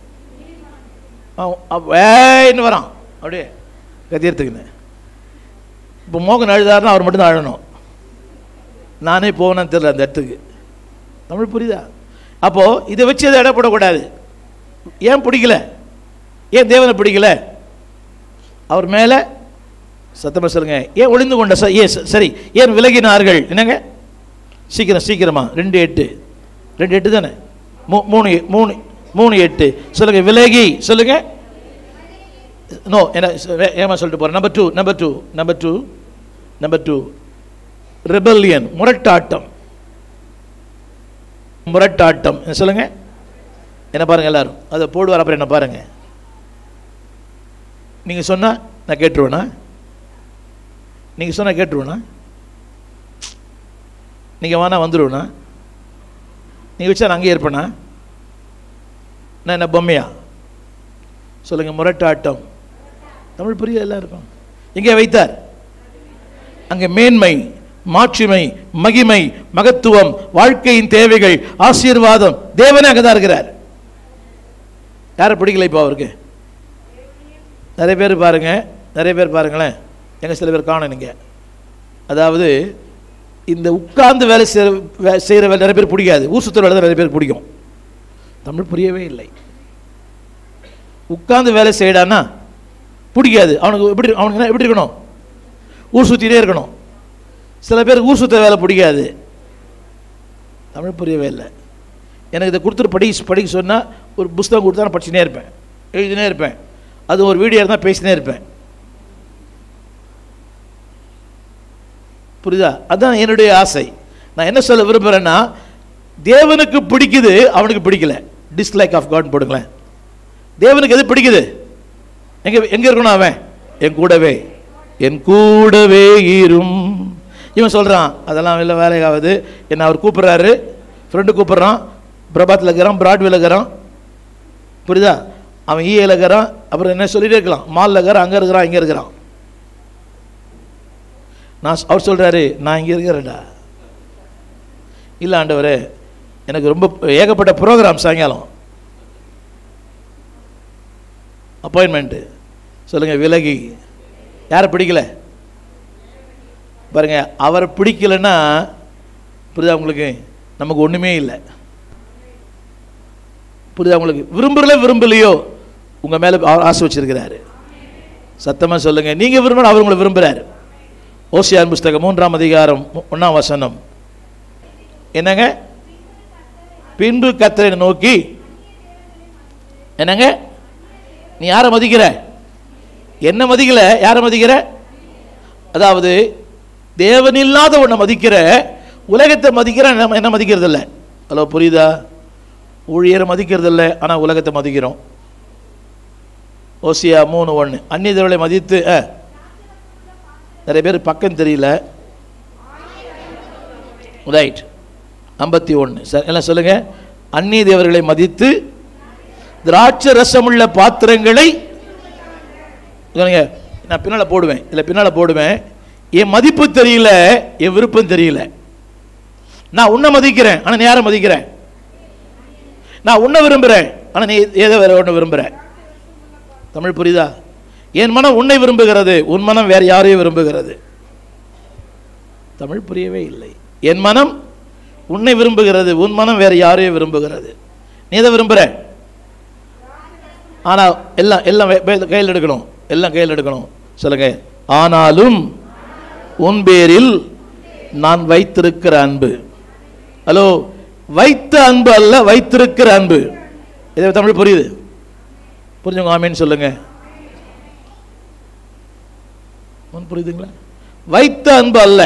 [SPEAKER 1] வேன்னு வரான் அப்படியே கத்தியத்துக்குன்னு. இப்போ மோகன் அழுதாருன்னா அவர் மட்டும்தான் அழணும். நானே போவேன்னு தெரியல அந்த இடத்துக்கு. தமிழ் புரியுதா? அப்போது இதை வச்சு அதை இடப்படக்கூடாது. ஏன் பிடிக்கல? ஏன் தேவனை பிடிக்கல? அவர் மேலே சத்தமாக சொல்லுங்க, ஏன் ஒளிந்து கொண்ட சார்? ஏ சரி, ஏன் விலகினார்கள்? என்னங்க? சீக்கிரம் சீக்கிரமா. ரெண்டு எட்டு ரெண்டு எட்டு தானே? மூ மூணு மூணு மூணு எட்டு சொல்லுங்க, விலகி. சொல்லுங்க, நோ என்ன ஏமா சொல்லிட்டு போகிறேன். Number two number two number two number two rebellion, முரட்டாட்டம். முரட்டாட்டம் சொல்லுங்க. என்ன பாருங்க, எல்லாரும் அதை போடுவார். அப்புறம் என்ன பாருங்க, நீங்க சொன்னா நான் கேட்டுருவேனா? நீங்க சொன்னா கேட்டுருவேனா? நீங்க வேணா வந்துடுவேனா? நீங்க வச்சா நான் அங்கேயே இருப்பேனா? நான் என்ன பொம்மையா? சொல்லுங்க. முரட்டாட்டம். தமிழ் புரிய எல்லாம் இருக்கும். எங்கே வைத்தார்? அங்கே மேன்மை, மாட்சிமை, மகிமை, மகத்துவம், வாழ்க்கையின் தேவைகள், ஆசீர்வாதம், தேவனே அங்கே தான் இருக்கிறார். யாரை பிடிக்கல இப்போ அவருக்கு? நிறைய பேர் பாருங்க, நிறைய பேர் பாருங்களேன், எங்க சில பேர் காணும் நீங்க. அதாவது இந்த உட்கார்ந்து வேலை செய்கிற செய்கிற வேலை நிறைய பேர் பிடிக்காது. ஊர் சுற்றுற வேலை நிறைய பேர் பிடிக்கும். தமிழ் புரியவே இல்லை. உட்கார்ந்து வேலை செய்யடான்னா பிடிக்காது அவனுக்கு. எப்படி அவனுக்கு எப்படி இருக்கணும்? ஊர் சுற்றிட்டே இருக்கணும். சில பேர் ஊர் சுற்ற வேலை பிடிக்காது. தமிழ் புரியவே இல்லை. எனக்கு இதை கொடுத்துட்டு படி படிக்க சொன்னால் ஒரு புஸ்தகம் கொடுத்தா நான் படிச்சுனே இருப்பேன், எழுதினே இருப்பேன். அது ஒரு வீடியோ இருந்தால் பேசினே இருப்பேன். புரியுதா? அதுதான் என்னுடைய ஆசை. நான் என்ன சொல்ல விரும்புகிறேன்னா, தேவனுக்கு பிடிக்குது, அவனுக்கு பிடிக்கல. டிஸ்லைக் ஆஃப் காட் போடுங்களேன். தேவனுக்கு எது பிடிக்குது? எங்கே எங்கே இருக்கணும்? அவன் என் கூடவே, என் கூடவே இரும். இவன் சொல்கிறான் அதெல்லாம் இல்லை, வேலைக்காவது. என்ன அவர் கூப்பிட்றாரு, ஃப்ரெண்டு கூப்பிட்றான், பிரபாத்தில் இருக்கிறான், பிராட்வேல இருக்கிறான். புரியுதா? அவன் ஈஏல இருக்கிறான். அப்புறம் என்ன சொல்லிகிட்டே இருக்கலாம், மாலில் இருக்கிறான், அங்கே இருக்கிறான், இங்கே இருக்கிறான். நான் அவர் சொல்கிறாரு நான் இங்கே இருக்கிறேன்டா. இல்லை ஆண்டவரே, எனக்கு ரொம்ப ஏகப்பட்ட ப்ரோக்ராம், சாயங்காலம் அப்பாயின்மெண்ட்டு. சொல்லுங்கள், விலகி. யாரை பிடிக்கல பாருங்க. அவரை பிடிக்கலைன்னா புரியுதா உங்களுக்கு? நமக்கு ஒன்றுமே இல்லை. புரியுதா உங்களுக்கு? விரும்புறல விரும்பலையோ உங்கள் மேலே ஆசை வச்சிருக்கிறாரு. சத்தமாக சொல்லுங்கள். நீங்கள் விரும்பணும், அவர் உங்களை விரும்புகிறார். ஓசியான் புஸ்தகம் மூன்றாம் அதிகாரம் ஒன்றாம் வசனம் என்னங்க? பின்பு கர்த்தரை நோக்கி, என்னங்க? நீ யாரை மதிக்கிற? என்ன மதிக்கல, யாரை மதிக்கிற? அதாவது தேவன் இல்லாத ஒன்றை மதிக்கிற, உலகத்தை மதிக்கிற, என்ன மதிக்கிறது இல்லை. ஹலோ, புரியுதா? ஊழியரை மதிக்கிறது இல்லை, ஆனால் உலகத்தை மதிக்கிறோம். ஓசியா மூணு ஒன்று அந்நிய தேவர்களை மதித்து, நிறைய பேர் பக்கம் தெரியல. ரைட், ஐம்பத்தி ஒன்று சார் எல்லாம் சொல்லுங்க. அந்நிய தேவர்களை மதித்து திராட்சை ரசமுள்ள பாத்திரங்களை, நான் பின்னால் போடுவேன், இல்லை பின்னால் போடுவேன். என் மதிப்பு தெரியல, என் விருப்பம் தெரியல. நான் உன்னை மதிக்கிறேன், ஆனால் நீ யாரை மதிக்கிறேன்? நான் உன்னை விரும்புகிறேன், ஆனால் நீ ஏதோ வேற ஒன்று விரும்புகிற. தமிழ் புரியுதா? என் மனம் உன்னை விரும்புகிறது, உன் மனம் வேறு யாரையும் விரும்புகிறது. தமிழ் புரியவே இல்லை. என் மனம் உன்னை விரும்புகிறது, உன் மனம் வேறு யாரையும் விரும்புகிறது. நீ எதை விரும்புகிற? ஆனால் எல்லாம் எல்லாம் கையில் எடுக்கணும், எல்லாம் கையில் எடுக்கணும். சொல்லுங்க. ஆனாலும் உன் பேரில் நான் வைத்திருக்கிற அன்பு. ஹலோ, வைத்த அன்பு அல்ல, வைத்திருக்கிற அன்பு. இதை தமிழ் புரியுது? புரிஞ்சுங்க, ஆமீன் சொல்லுங்க. புரியுதுங்களா? வைத்த அன்பு அல்ல.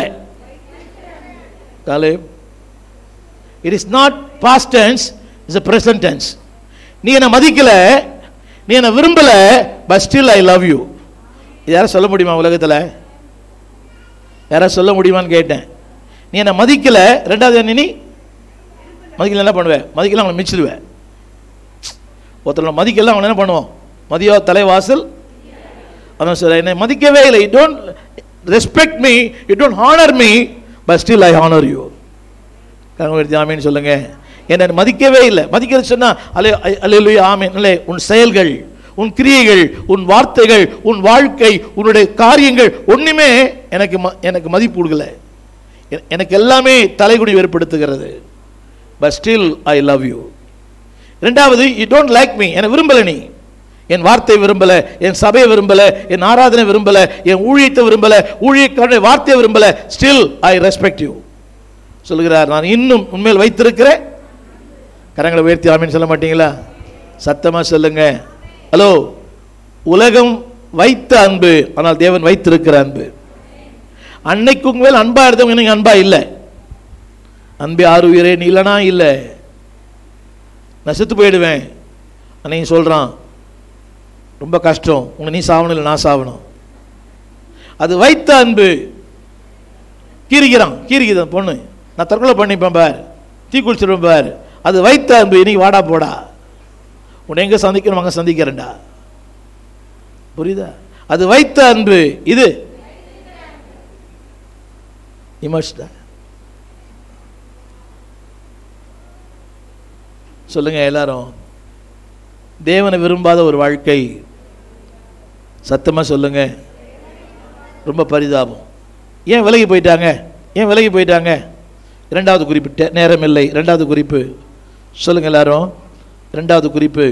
[SPEAKER 1] It is not past tense, it's a present tense. நீ என்ன மதிக்கல, நீ என்ன விரும்பல, but still I love you. இது யாரும் சொல்ல முடியுமா உலகத்தில்? யாராவது சொல்ல முடியுமான்னு கேட்டேன். நீ என்ன மதிக்கல, ரெண்டாவது என்ன, நீ மதிக்கல என்ன பண்ணுவேன்? மதிக்கலாம் அவனை மிச்சிடுவேன். ஒருத்தர் மதிக்கலாம் அவனை என்ன பண்ணுவோம்? மதியோ தலைவாசல். அதான் சொல்ல, என்னை மதிக்கவே இல்லை. You don't respect me, you don't honour me, but still I honour you. கண்வர்த்தி ஆமீன் சொல்லுங்க. என்னை மதிக்கவே இல்லை. மதிக்கிறது சொன்னா அலே அல்லேலூயா ஆமீன். இல்லை, உன் செயல்கள், உன் கிரியைகள், உன் வார்த்தைகள், உன் வாழ்க்கை, உன்னுடைய காரியங்கள் ஒன்றுமே எனக்கு எனக்கு மதிப்பு கொடுக்கல. எனக்கு எல்லாமே தலைகுடி ஏற்படுத்துகிறது. But still I love you. ரெண்டாவது, யூ டோன்ட் லைக் மீ, என்னை விரும்பலை. நீ என் வார்த்தை விரும்பல, என் சபையை விரும்பல, என் ஆராதனை விரும்பல, என் ஊழியத்தை விரும்பல, ஊழியக்காரனுடைய வார்த்தையை விரும்பல. ஸ்டில் ஐ ரெஸ்பெக்ட் யூ சொல்லுகிறார். நான் இன்னும் உண்மையில் வைத்திருக்கிறேன். கரங்களை உயர்த்தி ஆமீன் சொல்ல மாட்டீங்களா? சத்தமா சொல்லுங்க. ஹலோ, உலகம் வைத்த அன்பு, ஆனால் தேவன் வைத்திருக்கிற அன்பு. அன்னைக்கு உங்க மேல் அன்பா இருந்தவங்க நீங்க அன்பா இல்லை. அன்பே ஆறு உயிரே நீ இல்லைனா இல்லை, நான் செத்து போயிடுவேன். அன்னைக்கு சொல்றான், ரொம்ப கஷ்டம், உங்க நீ சாவணும் இல்லை நான் சாவணும். அது வைத்த அன்பு. கீரிக்கிறான், கீரிக்குதான் பொண்ணு, நான் தற்கொலை பண்ணிப்பேன் பார், தீ குளிச்சிருப்பேன் பார். அது வைத்த அன்பு. இன்னைக்கு வாடா போடா, உன்னை எங்கே சந்திக்கணும் அங்கே சந்திக்கிறேன்டா. புரியுதா? அது வைத்த அன்பு. இது இமோஷனா சொல்லுங்க எல்லாரும். தேவனை விரும்பாத ஒரு வாழ்க்கை, சத்தமாக சொல்லுங்க, ரொம்ப பரிதாபம். ஏன் விலகி போயிட்டாங்க? ஏன் விலகி போயிட்டாங்க? இரண்டாவது குறிப்பிட்ட நேரம் இல்லை. இரண்டாவது குறிப்பு சொல்லுங்க எல்லாரும். இரண்டாவது குறிப்பு,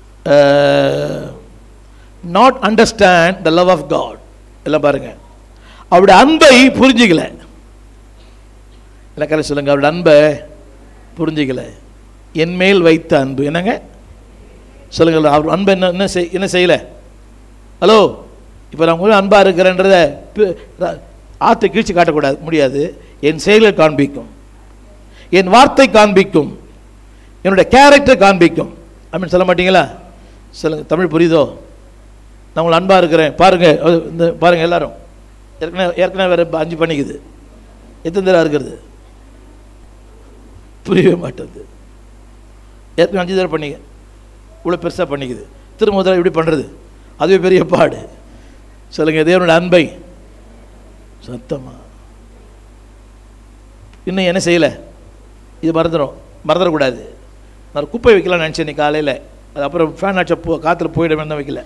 [SPEAKER 1] not understand the love of God. எல்லாம் பாருங்க, அவருடைய அன்பை புரிஞ்சிக்கல. எல்லாம் சொல்லுங்க, அவருடைய அன்பை புரிஞ்சிக்கல. என் மேல் வைத்த அன்பு என்னங்க சொல்லுங்க. அவர் அன்பை என்ன என்ன செய் என்ன செய்யலை? ஹலோ, இப்போ நான் உங்களுக்கு அன்பாக இருக்கிறேன்றத ஆற்றை கீழ்ச்சி காட்டக்கூடாது, முடியாது. என் செயலை காண்பிக்கும், என் வார்த்தை காண்பிக்கும், என்னுடைய கேரக்டர் காண்பிக்கும். அப்படின்னு சொல்ல மாட்டீங்களா? சொல்லுங்கள். தமிழ் புரியுதோ? நான் உங்களை அன்பாக இருக்கிறேன் பாருங்கள். இந்த பாருங்கள் எல்லாரும் ஏற்கனவே ஏற்கனவே வேறு அஞ்சு பண்ணிக்குது. எத்தனை தடவை இருக்கிறது? புரியவே மாட்டேது. ஏற்கனவே அஞ்சு தடவை பண்ணிக்க, இவ்வளோ பெருசாக பண்ணிக்குது. திரும்ப தடவை இப்படி பண்ணுறது, அதுவே பெரிய பாடு. சொல்லுங்கள், தேவனுடைய அன்பை சத்தமாக இன்னும் என்ன செய்யலை? இது மறந்துடும், மறந்துடக்கூடாது. நான் குப்பை வைக்கலாம்னு நினச்சேன் நீ காலையில், அது அப்புறம் ஃபேன் ஆச்சா போ காற்றுல போயிடமே தான் வைக்கல.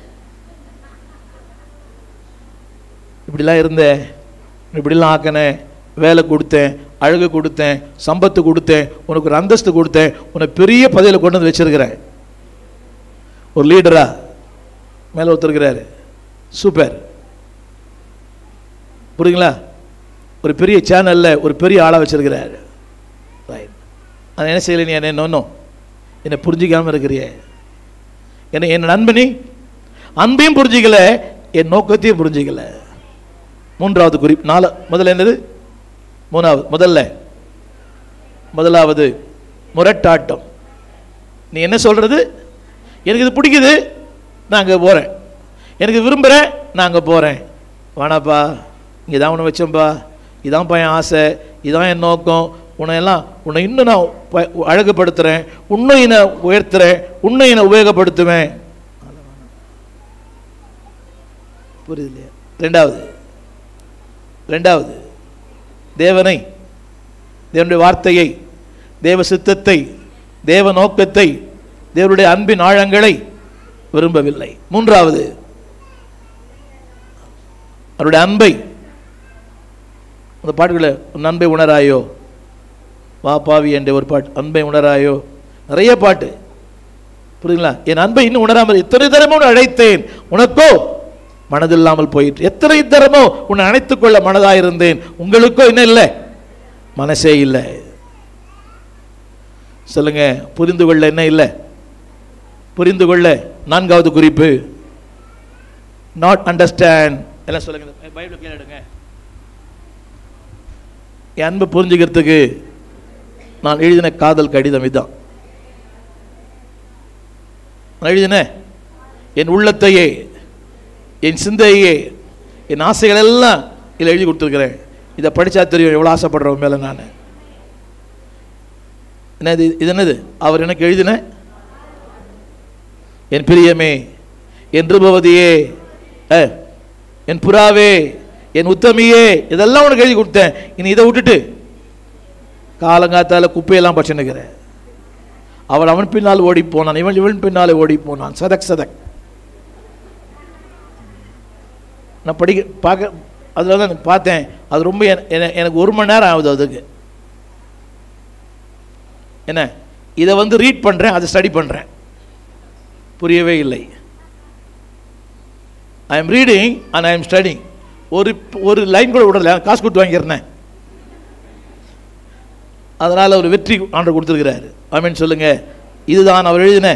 [SPEAKER 1] இப்படிலாம் இருந்தேன், இப்படிலாம் ஆக்கினேன், வேலை கொடுத்தேன், அழகு கொடுத்தேன், சம்பத்து கொடுத்தேன், உனக்கு ஒரு அந்தஸ்து கொடுத்தேன், உன்னை பெரிய பதவியில் கொண்டு வந்து வச்சிருக்கிறேன். ஒரு லீடரா மேலே ஒருத்தருக்கிறாரு, சூப்பர். புரியுங்களா? ஒரு பெரிய சேனலில் ஒரு பெரிய ஆளாக வச்சிருக்கிறாரு. அது என்ன செய்யலை? நீ என்ன இன்னும் என்னை புரிஞ்சிக்காமல் இருக்கிறிய. என்ன என் நண்பனி அன்பையும் புரிஞ்சிக்கல, என் நோக்கத்தையும் புரிஞ்சிக்கல. மூன்றாவது குறிப்பு, நாலு முதல்ல என்னது? மூணாவது முதல்ல முதலாவது முரட்டாட்டம். நீ என்ன சொல்றது? எனக்கு இது பிடிக்குது, நான் அங்கே போகிறேன். எனக்கு விரும்புகிறேன், நான் அங்கே போகிறேன். வேணாப்பா, இங்கே தான் உன்னை வச்சேன்ப்பா, இதான் பையன் ஆசை, இதான் என் நோக்கம். உன்னை எல்லாம் உன்னை இன்னும் நான் அழகுபடுத்துகிறேன், உன்னை என்னை உயர்த்துறேன், உன்னை என்னை உபயோகப்படுத்துவேன். புரியுது இல்லையா? ரெண்டாவது ரெண்டாவது தேவனை, தேவனுடைய வார்த்தையை, தேவ சித்தத்தை, தேவ நோக்கத்தை, தேவனுடைய அன்பின் ஆழங்களை விரும்பவில்லை. மூன்றாவது அவருடைய அன்பை, அந்த பாட்டுகளை அன்பை உணராயோ, வா பாவி என்ற ஒரு பாட்டு, அன்பை உணராயோ, நிறைய பாட்டு. புரியுங்களா? என் அன்பை இன்னும் உணராமல் எத்தனை தரமோ அழைத்தேன், உனக்கோ மனதில்லாமல் போயிற்று. எத்தனை தரமோ உன்னை அணைத்துக் கொள்ள மனதாயிருந்தேன், உங்களுக்கோ என்ன இல்லை, மனசே இல்லை. சொல்லுங்க, புரிந்து கொள்ள என்ன இல்லை? புரிந்து கொள்ள நான்காவது குறிப்பு, நாட் அண்டர்ஸ்டாண்ட். எல்லாம் சொல்லுங்க, பைபிள் கீழே எடுங்க. என் அன்பு புரிஞ்சுக்கிறதுக்கு நான் எழுதின காதல் கடிதம் இதுதான். நான் எழுதின என் உள்ளத்தையே, என் சிந்தையே, என் ஆசைகள் எல்லாம் இதில் எழுதி கொடுத்துருக்கிறேன். இதை படித்தா தெரியும் எவ்வளோ ஆசைப்படுறவன் மேலே நான். என்னது இது? என்னது? அவர் எனக்கு எழுதின என் பிரியமே, என் ரூபவதியே, என் புறாவே, என் உத்தமியே, இதெல்லாம் உனக்கு எழுதி கொடுத்தேன். இனி இதை விட்டுட்டு காலங்காத்தால குப்பையெல்லாம் பச்சுன்னுக்கிறேன். அவள் அவன் பின்னால் ஓடி போனான், இவன் இவன் பின்னாலே ஓடி போனான். சதக் சதக். நான் படிக்க பார்க்க அதில் தான் பார்த்தேன். அது ரொம்ப எனக்கு ஒரு மணி நேரம் ஆகுது அதுக்கு. என்ன, இதை வந்து ரீட் பண்ணுறேன், அதை ஸ்டடி பண்ணுறேன், புரியவே இல்லை. I am reading and I am studying. ஒரு ஒரு லைன் கூட விடல, காசு கொடுத்து வாங்கிக்கிறேன். அதனால் ஒரு வெற்றி ஆண்டவர் கொடுத்துருக்கிறாரு. ஆமென் சொல்லுங்க. இதுதான் அவர் எழுதின.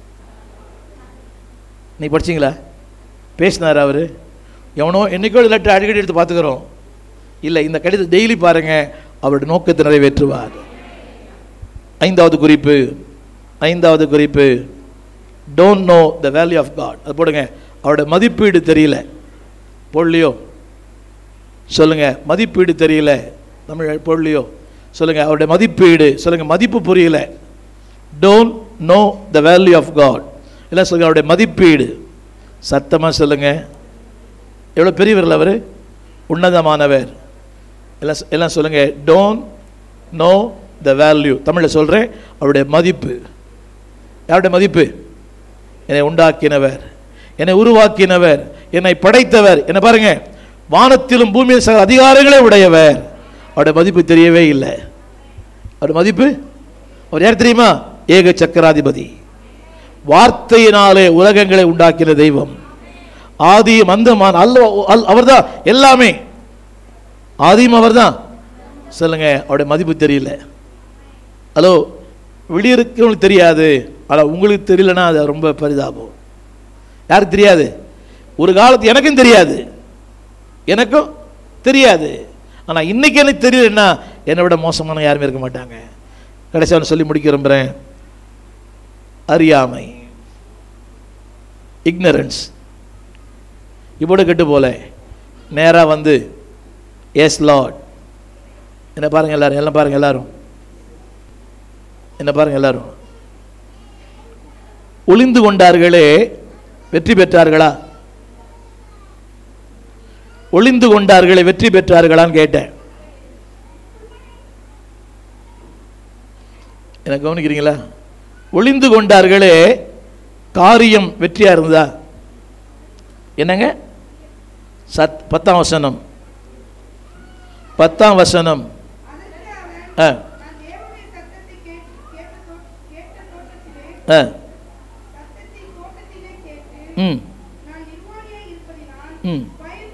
[SPEAKER 1] நீ படிச்சிங்களா? பேசினார் அவர். எவனோ என்னைக்கோ லெட்டர் அடிக்கடி எடுத்து பார்த்துக்கிறோம். இல்லை, இந்த கடிதத்தை டெய்லி பாருங்கள், அவருடைய நோக்கத்தை நிறைவேற்றுவார். ஐந்தாவது குறிப்பு, ஐந்தாவது குறிப்பு, don't know the value of God. அது போடுங்க, அவருடைய மதிப்பீடு தெரியல. பொருளியோ சொல்லுங்க, மதிப்பீடு தெரியல. தமிழ் பொருளியோ சொல்லுங்க, அவருடைய மதிப்பீடு சொல்லுங்க, மதிப்பு புரியல. Don't know the value of God. எல்லாம் சொல்லுங்க அவருடைய மதிப்பீடு. சத்தமாக சொல்லுங்க. எவ்வளோ பெரியவர்கள் அவர், உன்னதமானவர். எல்லாம் எல்லாம் சொல்லுங்க. Don't know the value. தமிழில் சொல்கிறேன், அவருடைய மதிப்பு. யாருடைய மதிப்பு? என்னை உண்டாக்கினவர், என்னை உருவாக்கினவர், என்னை படைத்தவர். என்ன பாருங்க, வானத்திலும் பூமியில் சகல அதிகாரங்களே உடையவர். அவருடைய மதிப்பு தெரியவே இல்லை. அவருடைய மதிப்பு, அவர் யார் தெரியுமா? ஏக சக்கராதிபதி. வார்த்தையினாலே உலகங்களை உண்டாக்கின தெய்வம். ஆதியும் அந்தமான அல்ல அவர் தான் எல்லாமே. ஆதியும் அவர் தான். சொல்லுங்க, அவருடைய மதிப்பு தெரியல. ஹலோ, வெளியிருக்கவங்களுக்கு தெரியாது, ஆனால் உங்களுக்கு தெரியலன்னா அது ரொம்ப பரிதாபம். யாருக்கு தெரியாது? ஒரு காலத்து எனக்கும் தெரியாது, எனக்கும் தெரியாது. ஆனால் இன்னைக்கு எனக்கு தெரியலன்னா என்னை விட மோசமான யாருமே இருக்க மாட்டாங்க. கடைசியாக சொல்லி முடிக்க விரும்புகிறேன். அறியாமை, இக்னரன்ஸ். இப்போட கெட்டு போல நேராக வந்து எஸ் லார்ட். என்ன பாருங்க எல்லாரும், எல்லாம் பாருங்க எல்லாரும், என்ன பாருங்க எல்லாரும். ஒளிந்து கொண்டார்களே வெற்றி பெற்றார்களா? ஒளிந்து கொண்டார்களே வெற்றி பெற்றார்களான்னு கேட்டேன். என்ன கவனிக்கிறீங்களா? ஒளிந்து கொண்டார்களே காரியம் வெற்றியா இருந்ததா? என்னங்க? சத் பத்தாம் வசனம், பத்தாம் வசனம். ஆ ஆ ம் ம்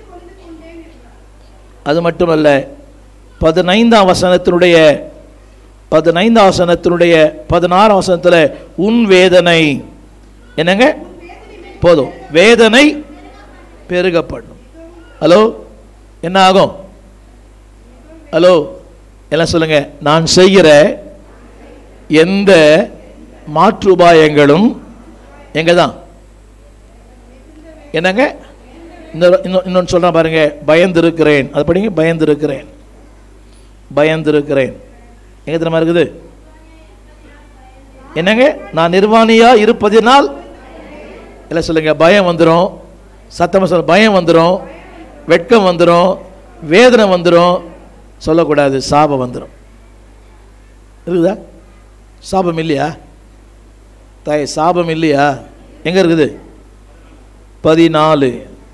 [SPEAKER 1] அது மட்டுமல்ல, பதினைந்தாம் வசனத்தினுடைய பதினைந்தாம் வசனத்தினுடைய பதினாறாம் வசனத்தில் உன் வேதனை என்னங்க? போதும், வேதனை பெருகப்படும். ஹலோ, என்ன ஆகும்? ஹலோ, எல்லாம் சொல்லுங்க. நான் செய்கிற எந்த மாற்று உபாயங்களும் எங்க தான்? என்னங்க? இன்னொன்று சொல்றேன் பாருங்க. பயந்திருக்கிறேன். அது படிங்க. பயந்திருக்கிறேன், பயந்திருக்கிறேன். எங்க தெரியுமா இருக்குது? என்னங்க? நான் நிர்வாணியா இருப்பதினால் எல்லாம் சொல்லுங்க. பயம் வந்துடும். சத்தமா சொல்ல, பயம் வந்துடும், வெட்கம் வந்துடும், வேதனை வந்துடும். சொல்லக்கூடாது, சாபம் வந்துடும். இருக்குதா? சாபம் இல்லையா தாய்? சாபம் இல்லையா? எங்க இருக்குது? பதினாலு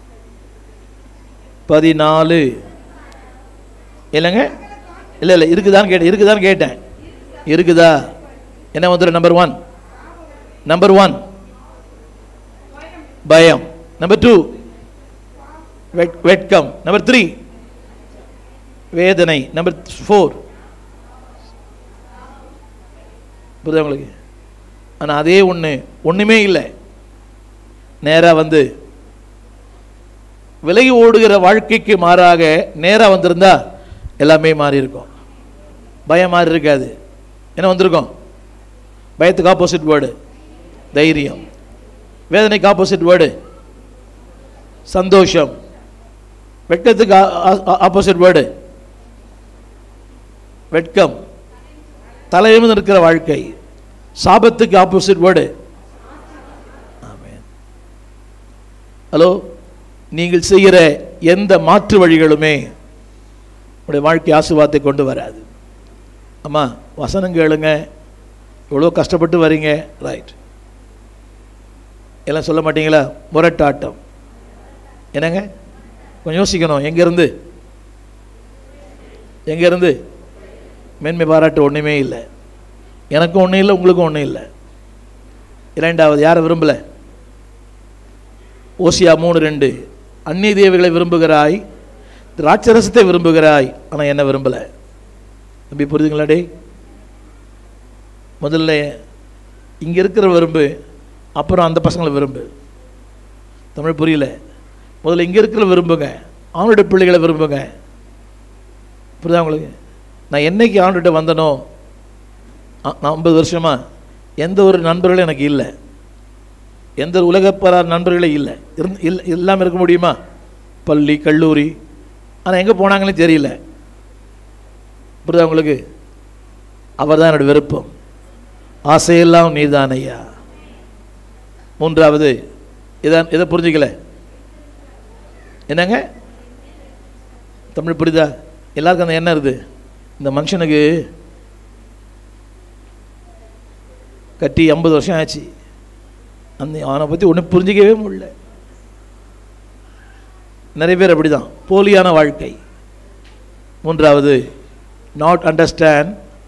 [SPEAKER 1] பதினாலு இல்லைங்க? இல்லை இல்லை, இருக்குதான்னு கேட்டேன். இருக்குதான்னு கேட்டேன். இருக்குதா? என்ன வந்துடும்? நம்பர் ஒன், நம்பர் ஒன் பயம். நம்பர் டூ வெட்கம். நம்பர் த்ரீ வேதனை. நம்பர் ஃபோர் புரியுதா உங்களுக்கு? ஆனால் அதே ஒன்று ஒன்றுமே இல்லை. நேராக வந்து விலகி ஓடுகிற வாழ்க்கைக்கு மாறாக நேராக வந்திருந்தா எல்லாமே மாறி இருக்கும். பயம் மாறி இருக்காது. என்ன வந்திருக்கும்? பயத்துக்கு ஆப்போசிட் வேர்டு தைரியம். வேதனைக்கு ஆப்போசிட் வேர்டு சந்தோஷம். வெட்கத்துக்கு ஆப்போசிட் வேர்டு வெட்கம். தலையிலிருந்து இருக்கிற வாழ்க்கை. சாபத்துக்கு ஆப்போசிட் வேர்டு. ஹலோ, நீங்கள் செய்கிற எந்த மாற்று வழிகளுமே உங்களுடைய வாழ்க்கை ஆசீர்வாதத்தை கொண்டு வராது. அம்மா வசனம் கேளுங்க. எவ்வளோ கஷ்டப்பட்டு வரீங்க, ரைட். எல்லாம் சொல்ல மாட்டீங்களா? முரட்டாட்டம். என்னங்க? கொஞ்சம் யோசிக்கணும். எங்கேருந்து எங்கேருந்து மேன்மை பாராட்டு ஒன்றுமே இல்லை. எனக்கும் ஒன்றும் இல்லை, உங்களுக்கும் ஒன்றும் இல்லை. இரண்டாவது, யாரை விரும்பலை? ஓசியா மூணு ரெண்டு. அந்நிய தேவர்களை விரும்புகிறாய், திராட்சரசத்தை விரும்புகிறாய், ஆனால் என்ன விரும்பலை. தம்பி புரியுதுங்களா? டே, முதல்ல இங்கே இருக்கிற விரும்பு, அப்புறம் அந்த பசங்களை விரும்பு. தமிழ் புரியல. முதல்ல இங்கே இருக்கிற விரும்புங்க, அவனுடைய பிள்ளைகளை விரும்புங்க. புரியுதா உங்களுக்கு? நான் என்னைக்கு ஆண்டுகிட்ட வந்தனோ, ஐம்பது வருஷமா எந்த ஒரு நண்பர்களும் எனக்கு இல்லை. எந்த உலகப்பரா நண்பர்களே இல்லை. இருந்து இல்லை இல்லாமல் இருக்க முடியுமா? பள்ளி கல்லூரி, ஆனால் எங்கே போனாங்களே தெரியல. புரியுதா உங்களுக்கு? அவர் தான் என்னோடய விருப்பம். ஆசையெல்லாம் நீதான் ஐயா. மூன்றாவது இதான், இதை புரிஞ்சுக்கல என்னங்க? தமிழ் புரியுதா? எல்லாருக்கும் அந்த என்ன இருக்குது? இந்த மனுஷனுக்கு கட்டி ஐம்பது வருஷம் ஆச்சு, அந்த அவனை பற்றி ஒன்றும் புரிஞ்சிக்கவே முடியல. நிறைய பேர் அப்படி தான், போலியான வாழ்க்கை. மூன்றாவது, நாட் அண்டர்ஸ்டாண்ட்.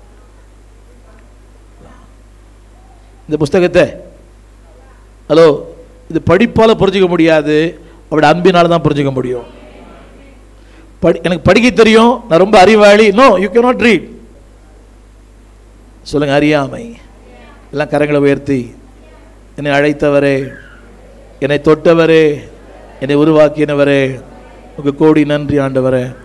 [SPEAKER 1] இந்த புஸ்தகத்தை ஹலோ இது படிப்பால் புரிஞ்சிக்க முடியாது, அப்படி அன்பினால தான் புரிஞ்சிக்க முடியும். படி எனக்கு படிக்க தெரியும், நான் ரொம்ப அறிவாளி. No, you can not read. சொல்லுங்க, அறியாமை. எல்லாம் கரங்களை உயர்த்தி, என்னை அழைத்தவரே, என்னை தொட்டவரே, என்னை உருவாக்கினவரே, உங்கள் கோடி நன்றி ஆண்டவரே.